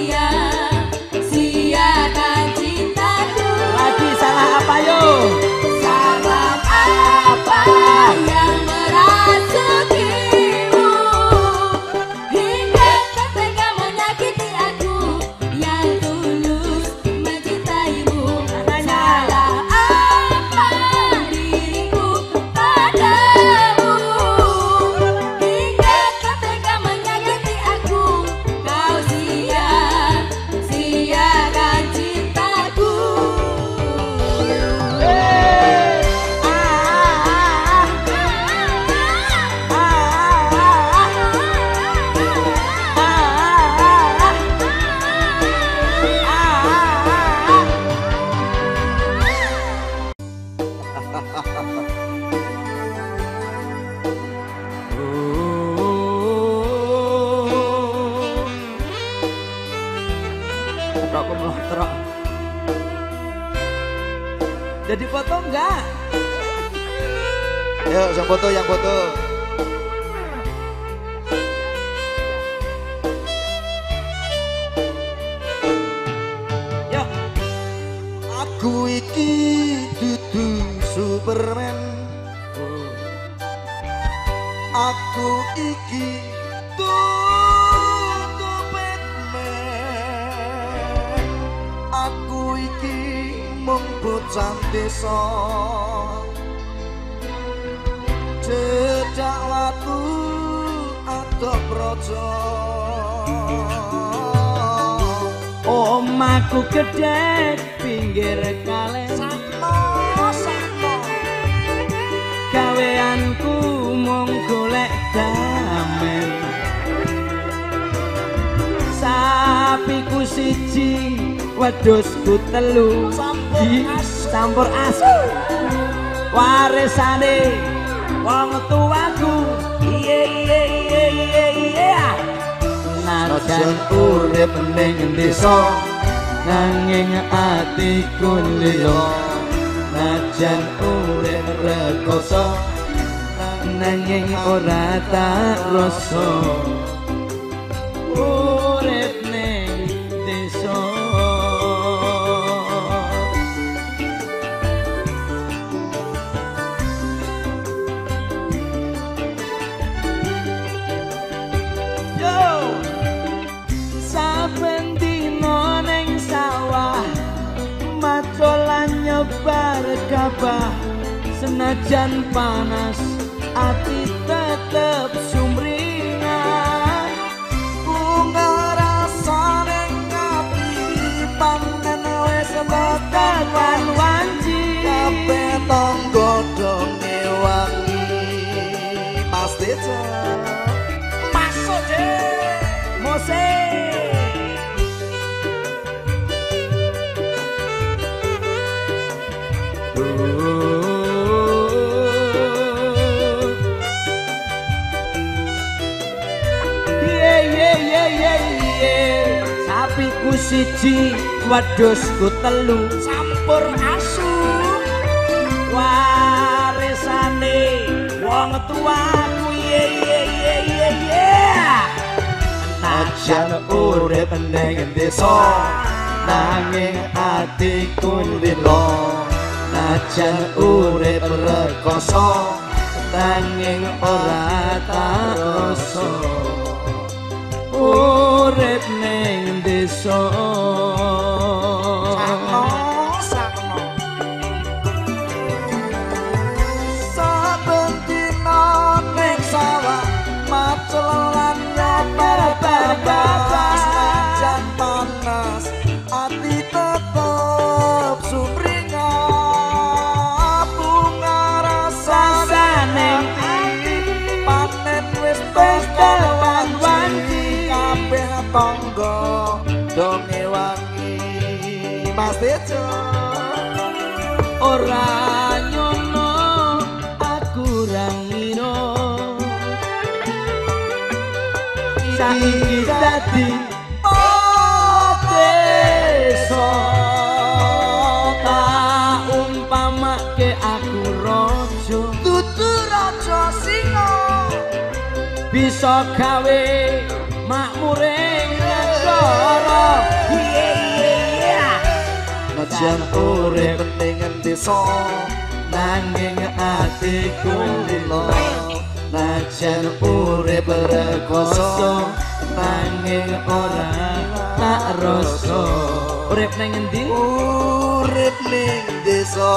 sia-siakan cintaku. Lagi salah apa yo? Salah apa yang merasukimu, hingga kau tega menyakiti aku yang tulus mencintaimu. Salah apa diriku padamu, hingga kau tega menyakiti aku. Kau sia-siakan cintaku. Rokok melotrok. Jadi foto enggak? Yuk, yang foto, yang foto. Yuk. Aku iki dudu Superman. Aku iki dudu Batman. Aku iki mung bocah desa. Jejak watu adoh praja. Omahku gedhe pinggir kali. Gaweanku mung golek dalan. sapiku siji wedhusku telu campur asu warisane wong tuaku iye iye iye iye iye najan urip ning desa nanging atiku lilo najan urip rekoso nanging ora tak rasa urip ning desa yo saben dina ning sawah macolan nyebar gabah senajan panas ati tetep sumringah bunga rasane ngati panen wis tekan wanci kabeh tangga donge wangi pasti masuk deh mose sapiku siji wedhusku telu campur asu warisane wong tuaku ye ye ye ye ye najan urip ning desa nanging atiku lilo najan urip rekoso nanging ora tak rasa urip ning desa sakno saben dina ning sawah macelan nyabar-babar jan panas ati tetep sumringah bunga rasane ati panen wis tekan wanci kabeh tangga donge wangi pasti ora nyono aku ra ngira saiki dadi desa tak umpamake aku raja dudu raja singa bisa gawe makmuring negara iye iye iye najan urip ning desa nanging atiku lilo najan urip rekoso nanging ora tak rasa urip ning endi urip ning desa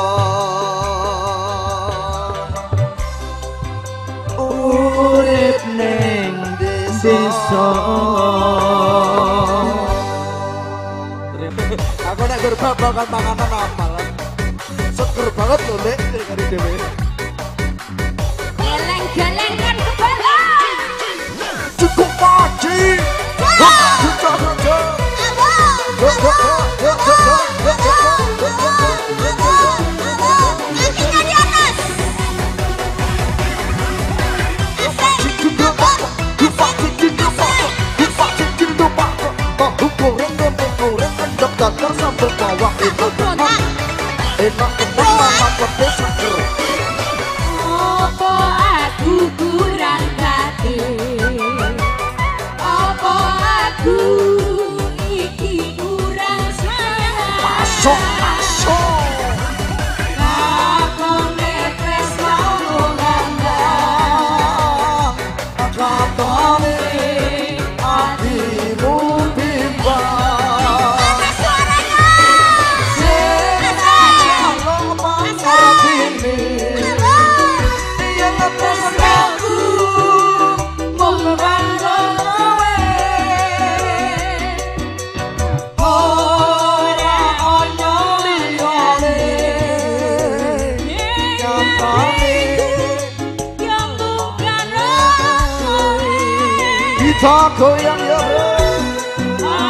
urip ning desa Aku nek gur babagan panganan apal. Seger banget lho Nek kari dhewe. Geleng-gelengkan kepala Cukup paji. Sambal bawang itu enak enak enak pedes seger. apa aku kurang hati apa aku iki kurang sayang Masuk masuk aku netes mau ngandang katone atimu bimbang. Kita goyang ya bro.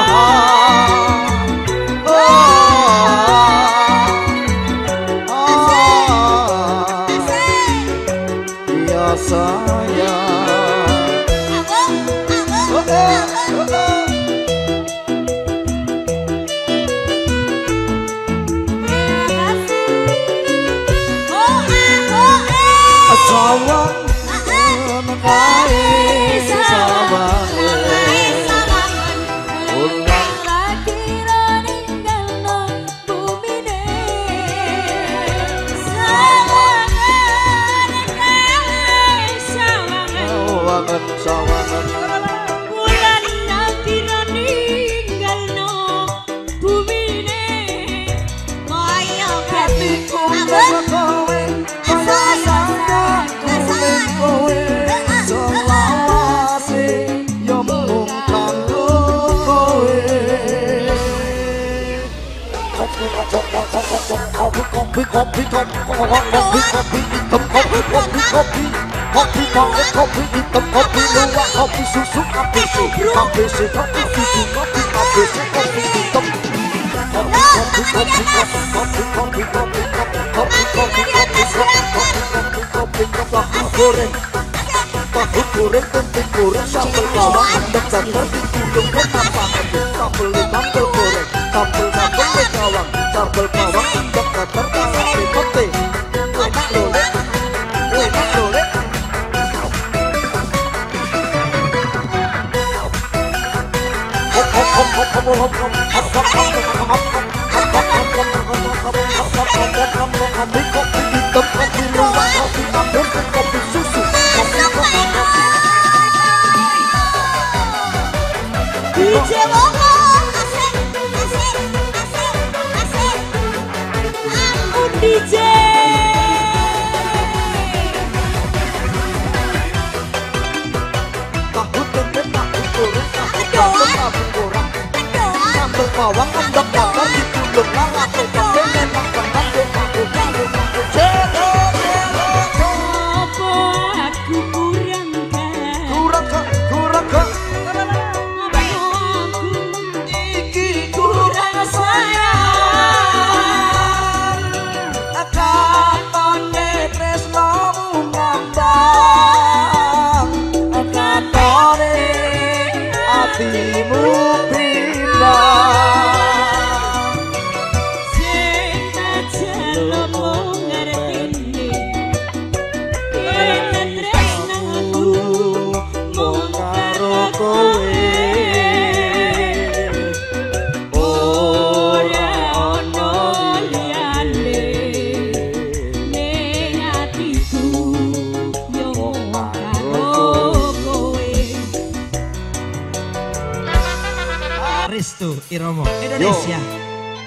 Risto Iromo Indonesia. Yo.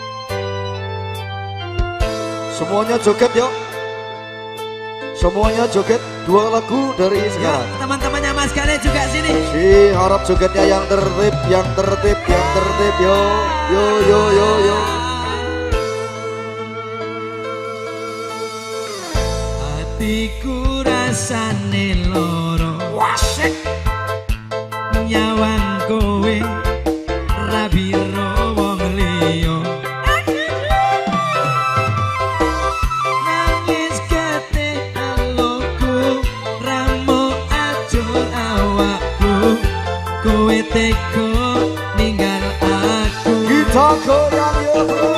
Semuanya joget yuk. Semuanya joget dua lagu dari sekarang. Teman-temannya Mas Gane juga sini. Si harap jogetnya yang tertib, yang tertib, yang tertib yo. Yo yo yo yo. Hatiku rasane loro. Wasik. Nyawang kowe rabiro wong liya. Nangis kete aloku ramo ajur awakku. Kowe teko ninggal aku. Kita goyang yo bro.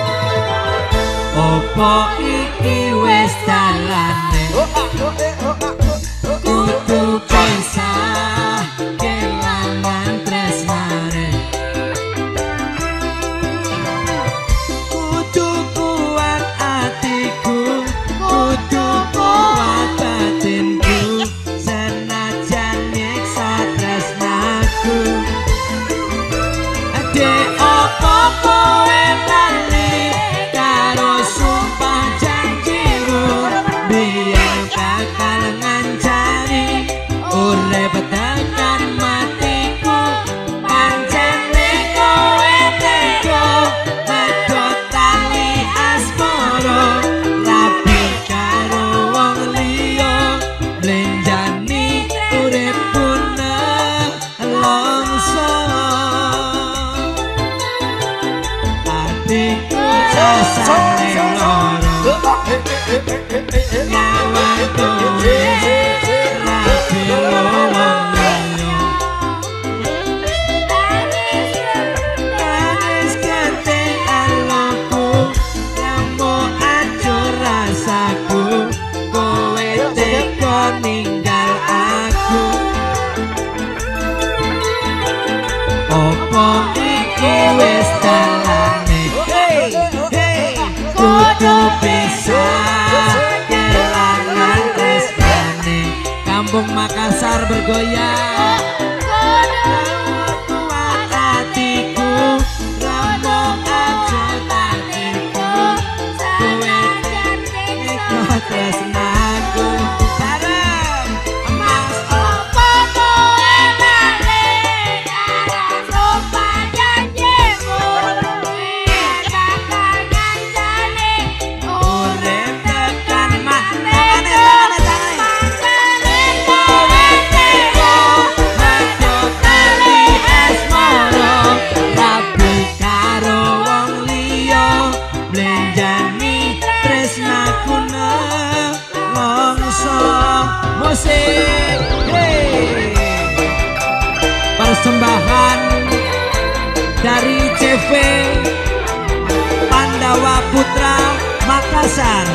Opo iki wis dalane. Kudu pisah kelangan tresnane. Kudu kuat atiku, kudu kuat batinku, senajan nyiksa tresnaku. Dek opo kowe lali karo sumpah janjimu, biar bakal ngancani urip opo iki wis dalane hey hey kudu bisa kelangan tresnane kampung Makassar bergoyang kuat hatiku rambut aja tatiku kowe ikut tresnaku bareng mas Apa kowe lali karo sopan janjimu bakal ngancani urip tekan mah tangane tangane kowe dewa Majo tali asmara rabi karo wong liya blenjani tresnaku nelongso musik hey. Persembahan dari C V Pandawa Putra Makassar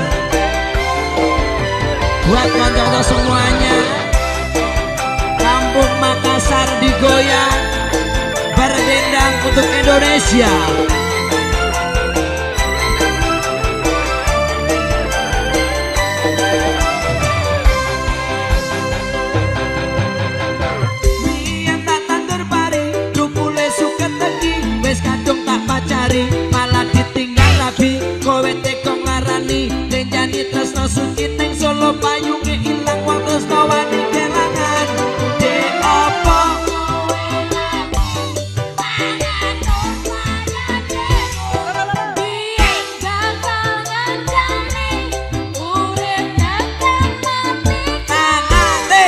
buat kanca-kanca semuanya kampung Makassar digoyang berdendang untuk Indonesia. Biyen tak tandur pari, rupule suket teki, wis kadung tak pacari, malah ditinggal rabi, kowe teko ngarani, denjani tresno suki ning Solo payunge ilang wong tresno wani kelangan. Dek apa tangane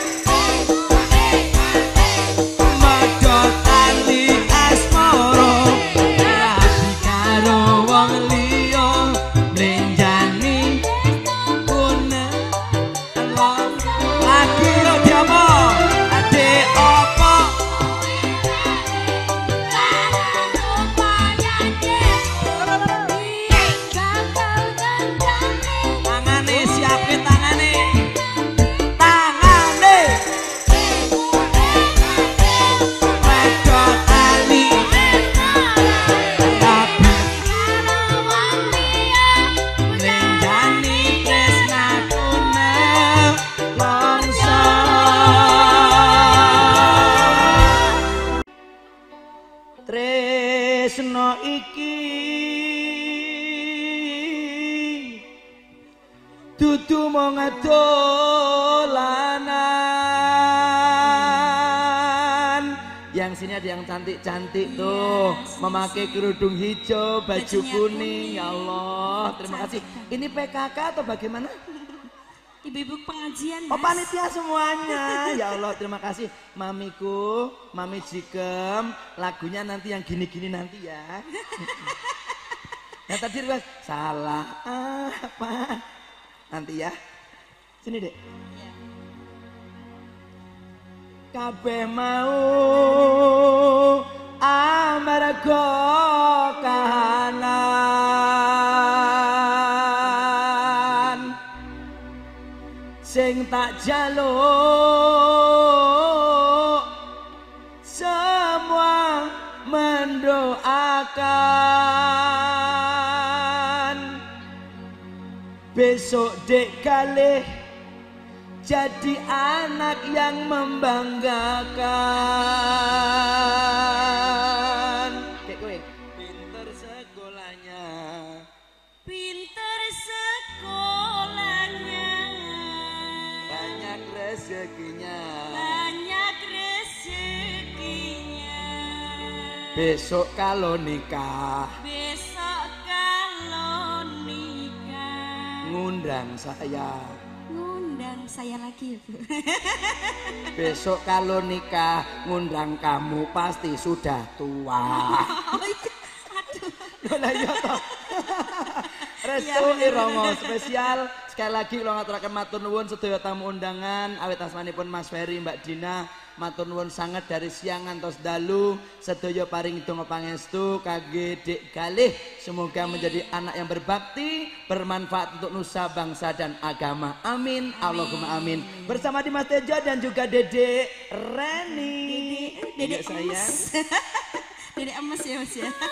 Majo tali asmara rabi karo wong liya blenjani pune lagi lo diamo ade apa tangane siape tangane tangane Majo tali rabi blenjani tresnaku nelongso tresno iki dudu mung dolanan. Yang sini ada yang cantik-cantik tuh, memakai kerudung hijau, baju kuning. Ya Allah, terima kasih. Ini P K K atau bagaimana? Ibu-ibu pengajian, Oh Mas. panitia semuanya. Ya Allah, terima kasih mamiku, mami Jikem. Lagunya nanti yang gini-gini nanti ya. Yang tadi Mas, salah apa? Nanti ya. Sini dek. Kabeh mau amarga kahanan sing tak jaluk semua mendoakan besok dek kalih jadi anak yang membanggakan. Kayak gue, pinter sekolahnya, Pinter sekolahnya, banyak rezekinya. banyak rezekinya. Besok kalau nikah, Besok kalau nikah, ngundang saya. ngundang saya lagi ya, Bu. Besok kalau nikah, ngundang kamu pasti sudah tua. Oh iya, aduh. Lah iya toh. Restu Iromo spesial sekali lagi kula ngaturaken matur nuwun sedaya tamu undangan awit asmanipun Mas Ferry, Mbak Dina, matur nuwun sanget dari siang ngantos dalu sedaya paring donga pangestu kangge Dik Galih semoga menjadi anak yang berbakti, bermanfaat untuk nusa bangsa dan agama. Amin, Allahumma amin. Bersama Dimas Tejo dan juga Dede Reni. Dede sayang. Dede emes ya Mas ya.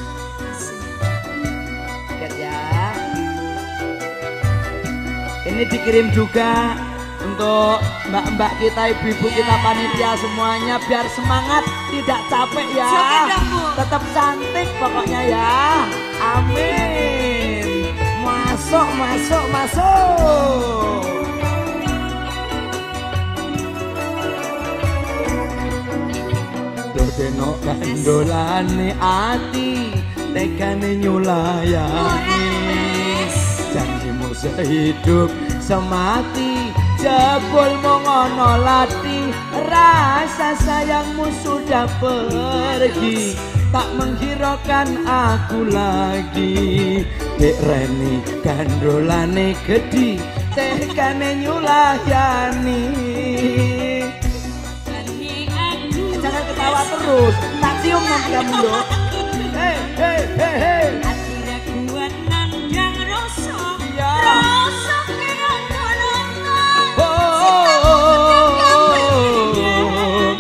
Lihat ya. Ini dikirim juga untuk mbak-mbak kita, ibu-ibu kita, panitia semuanya, biar semangat, tidak capek ya. Tetap cantik pokoknya ya. Amin. Masuk, masuk, masuk. Dodeno kandolane ati, tekane nyulayani. Janjimu sehidup semati, jebul mongono lati. Rasa sayangmu sudah pergi, tak menghiraukan aku lagi. Dek Reni gandolane gedi, tekane nyulayani. Jangan ketawa terus, tak cium nanti kamu dong. Hei, hei, hei, hei. Akhirnya kuat nandang rasa, Ya. rasa kira nonton. Oh, oh, oh, oh.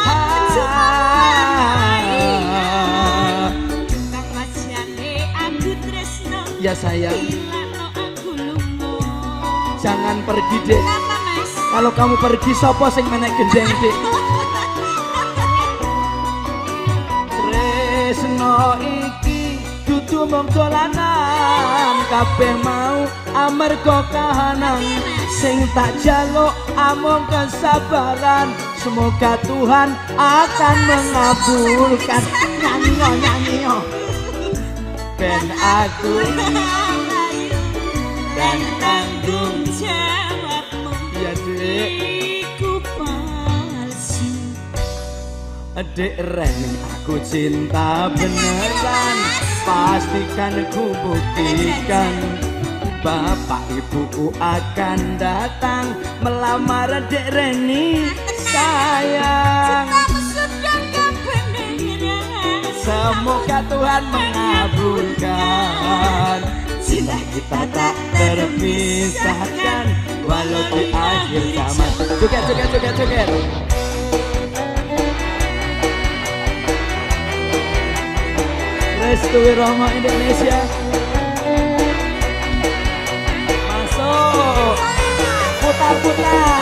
Ah. Kang masjane aku tresno, Ya sayang, ilano aku lungo. jangan pergi dek. Kenapa Mas? Kalau kamu pergi, sopo sing menek gendeng dek. Tresno iki dudu mung dolanan, kabeh mau amarga kahanan. Sing tak jaluk amung kesabaran, semoga Tuhan akan mengabulkan. Nyanyi yo, nyanyi yo. Ben aku Dan tanggung jawabmu ya dek. iku palsu. Dek Reni aku cinta beneran, pastikan ku buktikan. Bapak ibuku akan datang melamar Dek Reni sayang. Kamu sudah kebenaran, Semoga Tuhan mengabulkan. Cinta kita tak terpisahkan walau di akhir zaman. Joget, joget, joget, joget. Restu Wirama Indonesia. Masuk. Putar-putar.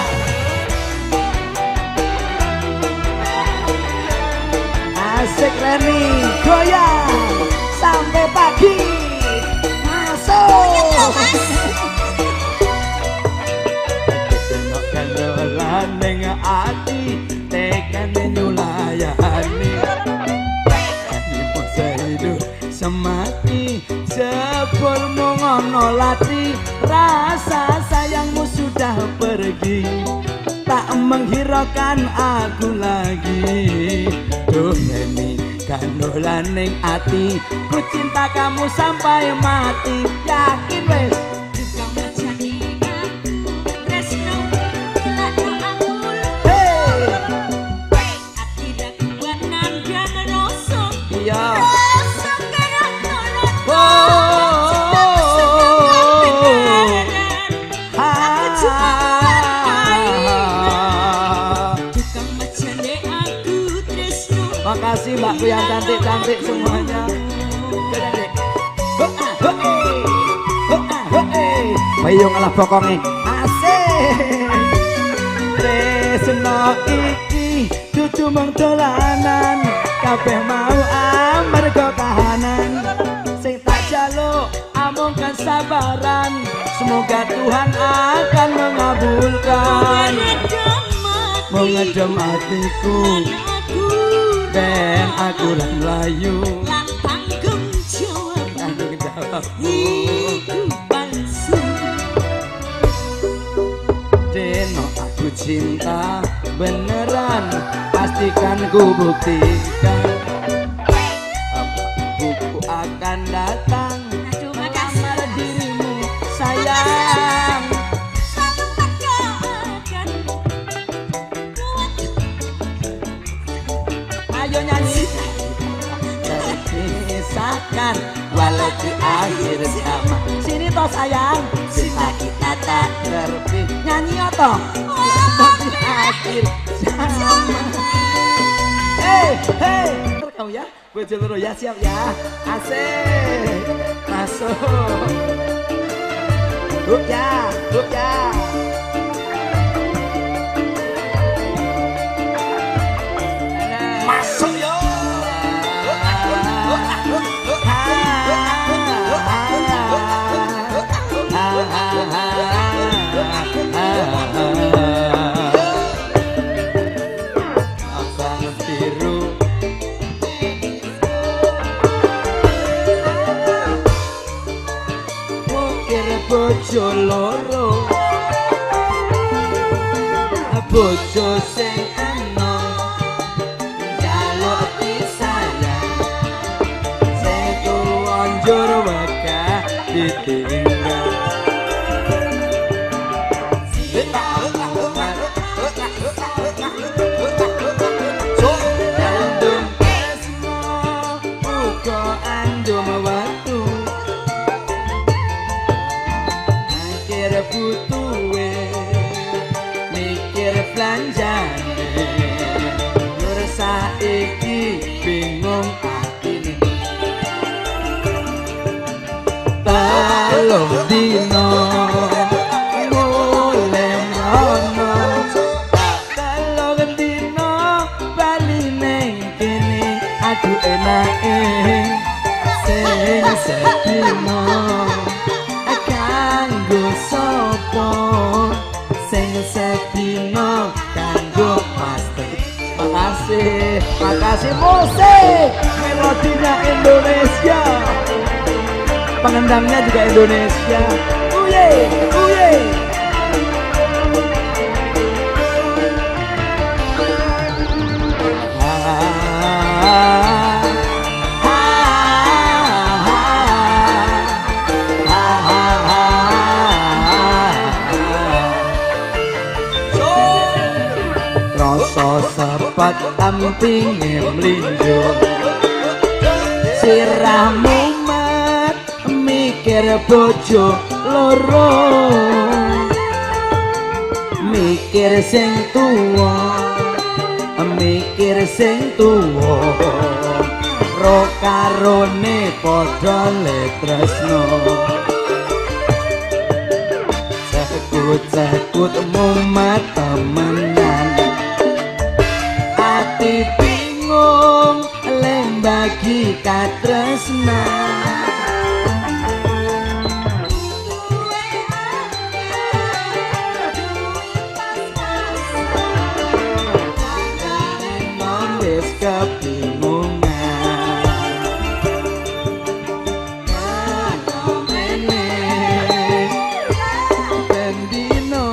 Asik Reni, goyang sampai pagi. Masuk. Tengok kandolan ning ati, tekane nyulayani. Ibu sehidup semati, jebul mongono lati. Rasa sayangmu sudah pergi, tak menghiraukan aku lagi. Duh Reni gandolan ning ati, ku cinta kamu sampai mati. Yakin wes? Kang masjane aku tresno, ilano aku lungo. Hey, Akhirnya kuat nandang rasa, iya. rasa kira nonton. Oh, ah. Kang masjane aku tresno, Makasih mbakku yang cantik-cantik semuanya. Cantik. Ho, ho, eh. Ho, ho, eh. Bayu ngalah bokonge. Asik. Tresno iki dudu mung dolanan, kabeh mau amarga kahanan. Sing tak jaluk amung kesabaran, semoga Tuhan akan mengabulkan. Mengedem hatiku, ben aku lan mlayu. Lan tanggung jawab Tanggung jawabmu. iku palsu. Deno aku cinta beneran, pastikan ku buktikan. Buku akan datang Aduh, makasih. melamar dirimu sayang. Selalu tegakkan kuat. Ayo nyanyi. Terpisah pisahkan walau di akhir zaman. Sini toh sayang, cinta kita tak terpih. Nyanyi toh walau di akhir zaman. Hei, hei, kamu ya, bojo loro ya, siap ya. Asik, masuk. Duk ya, duk ya. Masuk yo. Abang biru mukir bojo loro, bojo sing enom jaluk disayang, sing tuwa njur wegah ditinggal. Andum esmo uga andum watu, akhir butuhe mikir belanjane, nur saiki bingung atine. Telung dino mulai mrono, telung dino bali ning kene, aduh enake sing sedino kanggo sapa, sing sedino kanggo master. Makasih, makasih musik melodinya Indonesia, pengendangnya juga Indonesia. Uye, uye. Rasa sepat ampinge mlinjo, sirahmu mat mikir bojo loro, mikir sing tuwa, mikir sing tuwa, ro karone padha letresno. Cekut-cekut mumat temenan, ati bingung lembagi katresna. Wis kebingungan mene bendino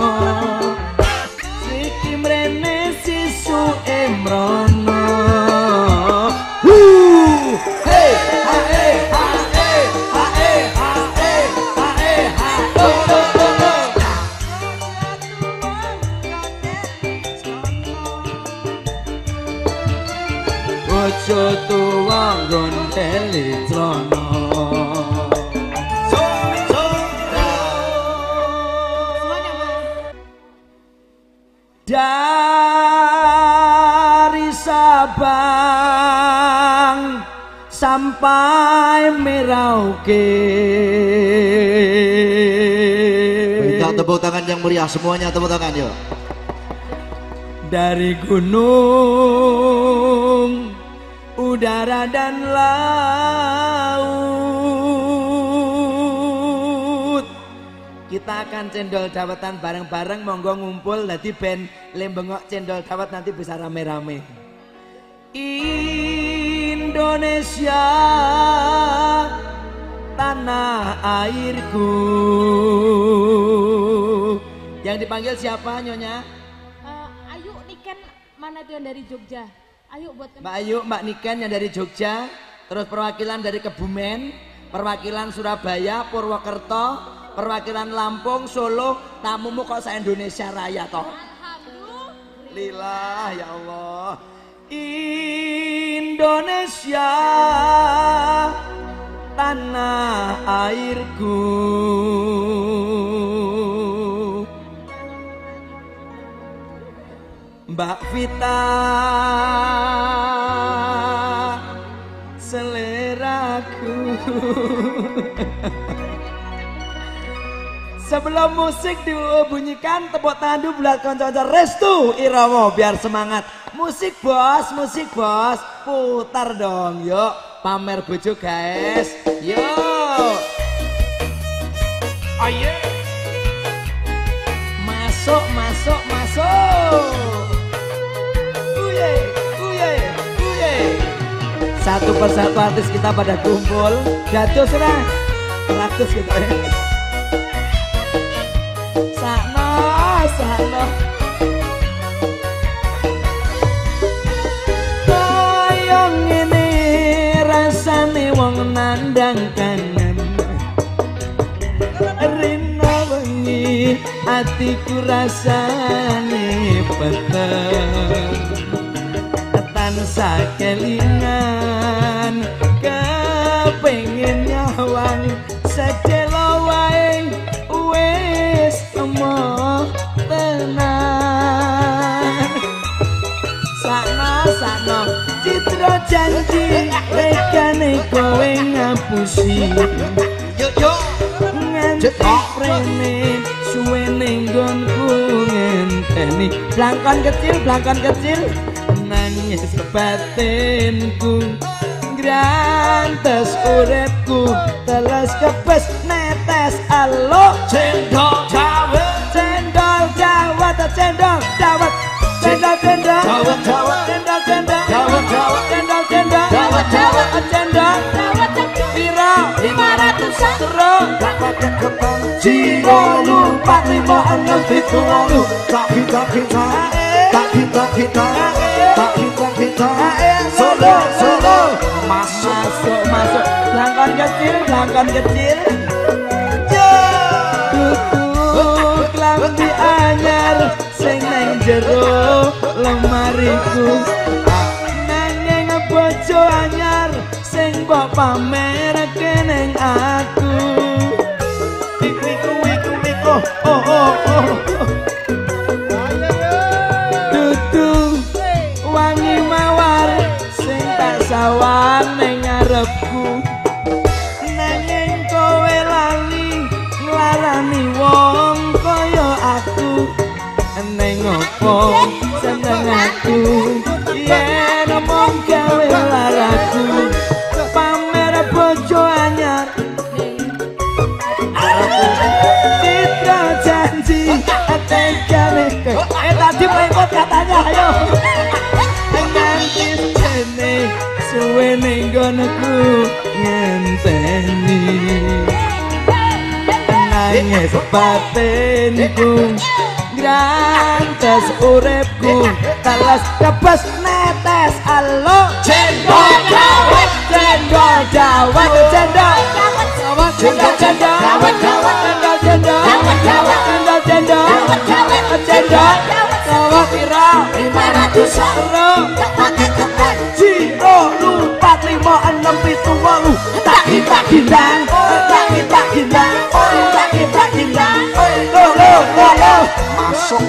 siki mrene sisuke mrono. Hey, ha hey, ha hey, ha hey, ha hey, ha hey, ha oh oh oh oh. Bojo tuwa gondeli trono, dari Sabang sampai Merauke. Minta tepuk tangan yang meriah semuanya, tepuk tangan yuk. Dari gunung, udara dan laut, kita akan cendol dawatan bareng-bareng. Monggo ngumpul dadi band Lembengok Cendol Dawat, nanti bisa rame-rame. Indonesia tanah airku. Yang dipanggil siapa Nyonya? Eh, Ayu Niken mana tuh yang dari Jogja? Ayo buat Mbak Ayu, Mbak Niken yang dari Jogja, terus perwakilan dari Kebumen, perwakilan Surabaya, Purwokerto, perwakilan Lampung, Solo, tamumu kok se-Indonesia Raya toh. Alhamdulillah ya Allah. Indonesia tanah airku. Mbak Vita seleraku. Sebelum musik dibunyikan, tepuk tangan dulu buat konco-konco Restu Irama biar semangat. Musik bos, musik bos, putar dong, yuk pamer bojo guys, yuk. Ayo, masuk, masuk, masuk. Uye, uye, uye. Satu persatu artis kita pada kumpul, jatuh serah, ratus kita ya. Sakno, sakno. Koyong ini rasane wong nandang kangen. Rina wengi atiku rasane peteng. Tansah kelingan kepengin nyawang sedelo wae. Emoh tenang sakno sakno citra janji rekane kowe ngapusi yuk yuk nganti prene suwe ning nggonku ngenteni blangkon kecil blangkon kecil nangis batinku grantes uripku teles kepes netes alo cendol jawa cendol jawa cendol jawa cendol cendol jawa jawa cendol cendol jawa jawa cendol cendol jawa jawa cendol jawa piro lima ratus tero gak pakai kembang jiro lumpat lima enam pitu wolu tak kita kita tak kita kita tak kita kita solo solo masuk masuk masuk langkah kecil langkah kecil tutup lambi anyar sing nang jero lemariku nanging bojo anyar sing mbok pamerke ning aku wik wik wik oh oh oh oh tutup wangi mawar sing tak sawang ning ngarepku nanging kowe lali nglarani wong kaya aku ning opo seneng aku yen omong gawe laraku pamer bojo anyar citra janji tegane eh tadi repot katanya ayo nganti jene suwe ning nggonku ngenteni nangis batinku grantes uripku teles kebes netes alo cendol jawa cendol jawa cendol jawa cendol cendol jawa jawa cendol cendol jawa jawa cendol cendol jawa cendol jawa pira lima ratus tero pakai kembang jiro lumpat lima enam pitu wolu tak kita gindang tak kita gindang tak kita gindang lo lo lo masuk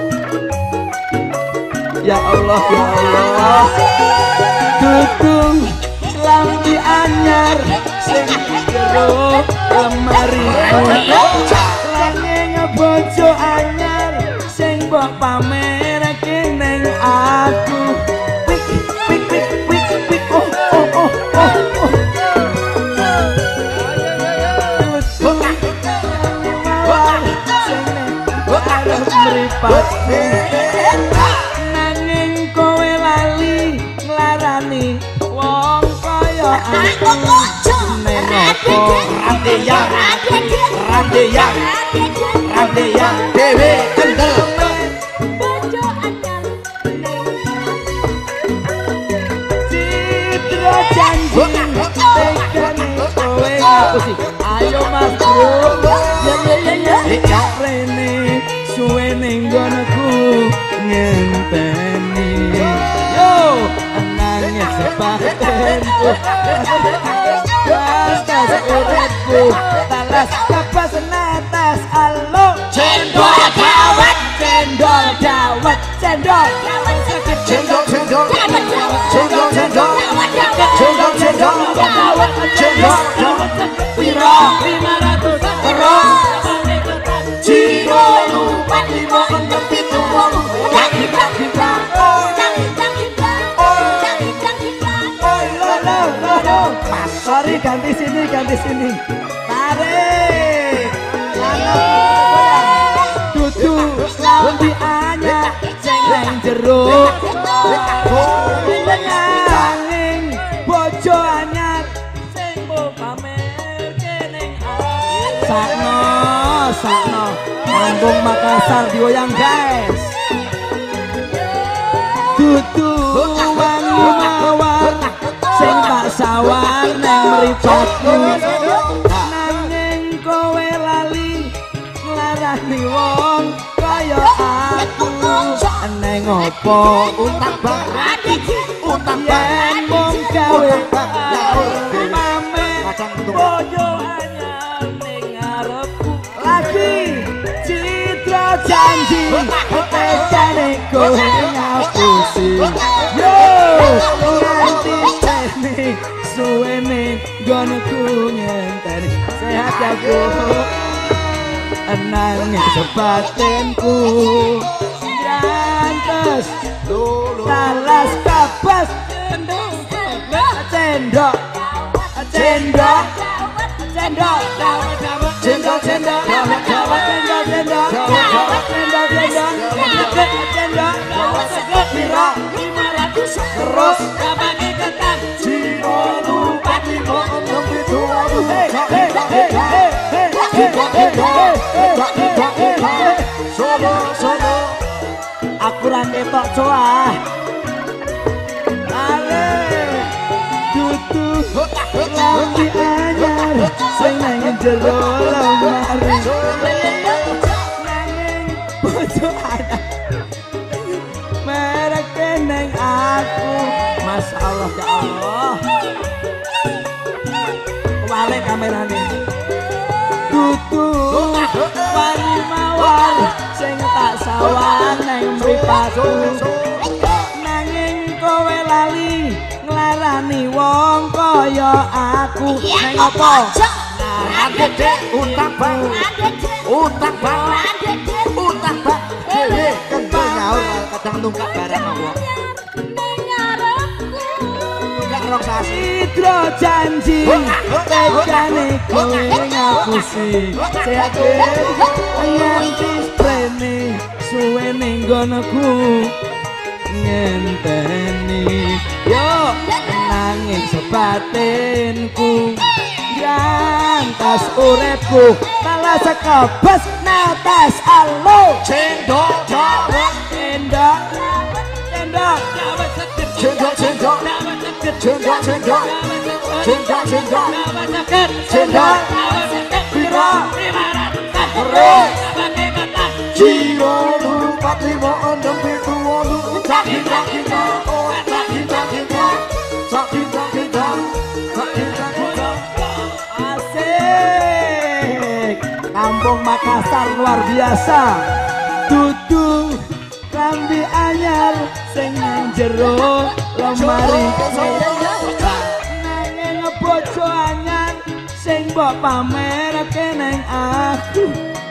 ya Allah ya Allah tutung lambi anyar sing jero lemariku langing bojo anyar sing mbok pamerke ning aku wik wik wik wik wik oh oh oh oh mripat nanging kowe lali nglarani wong kaya aku ning opo randeyan randeyan randeyan dhewe kendel bojo anyar citra janji tegane kowe ngapusi ayo mas bro ya ya ya ya rene suwe ning nggonku ngenteni yo nangis batinku Batas aku talas kapas netes alo cendol dawet cendol dawet cendol Cendol, cendol, cendol, cendol, cendol, cendol, cendol, piro lima ratus terus Ciro lupa lima enam pitu wolu kaki kaki oi lo lo lo lo sorry ganti sini ganti sini tarik dudu lambi anyar sing nang jero nanging bojo anyar sing mbok pamerke ning sakno sakno Kampung Makassar digoyang guys dudu wangi mawar sing tak sawar nang mripatku nanging kowe lali nglarani wong kaya aku neng opo utang banget utang banget mung gawe pamer bojo anyar ning ngarepku lagi citra janji pecane kowe ngapusi yo nganti cene suwene gonoku nyenteni sehat ya ku nanging sebatinku Yantes talas kapas cendok cendok cendok cendok cendok cendok cendok cendok cendok cendok cendok pira lima ratus terus kapake ketan Ciro lupa lima enam pitu wolu Solo, solo, aku ra ketok coah ale dudu lambi anyar sing nang jero lemari nanging bojo ana merek neng aku Masya Allah ya Allah wale kamerane dudu wangi mawar sing tak sawang nang mripatku nanging kowe lali nglarani wong kaya aku nang apa nah gede utang bang utang bang utang bang dhewe kentang nyaur kadang nungkak barang wong rong sasi Citra janji tekane kowe ngapusi sehat nganti sprene suwene nggonku ngenteni yo nanging sebatinku yantas uripku malah sekebas natas alo cendok dawet cendok cendok dawet cendok cendok cendok cendok cendok cendok cendok pira terus Ciro lupa lima enam pitu wolu kaki kaki kaki kaki kaki kaki asik Kampung Makassar luar biasa dudu lambi anyar sing nang jero lemari nanging bojo anyar sing mbok pamerke nang aku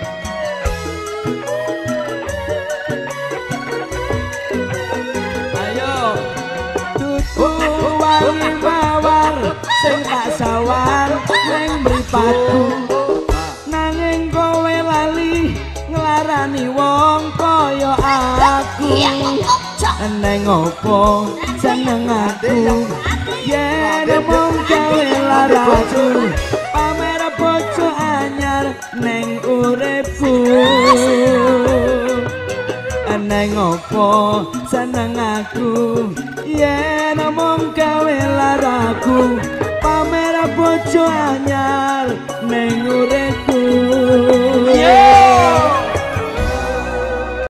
ayo dudu wangi mawar sing tak sawar nang mripatku nanging kowe lali nglarani wong kaya aku neng opo seneng aku yen mung gawe laraku pamer bojo anyar neng uripku neng opo seneng aku yen mung gawe laraku pamer bojo anyar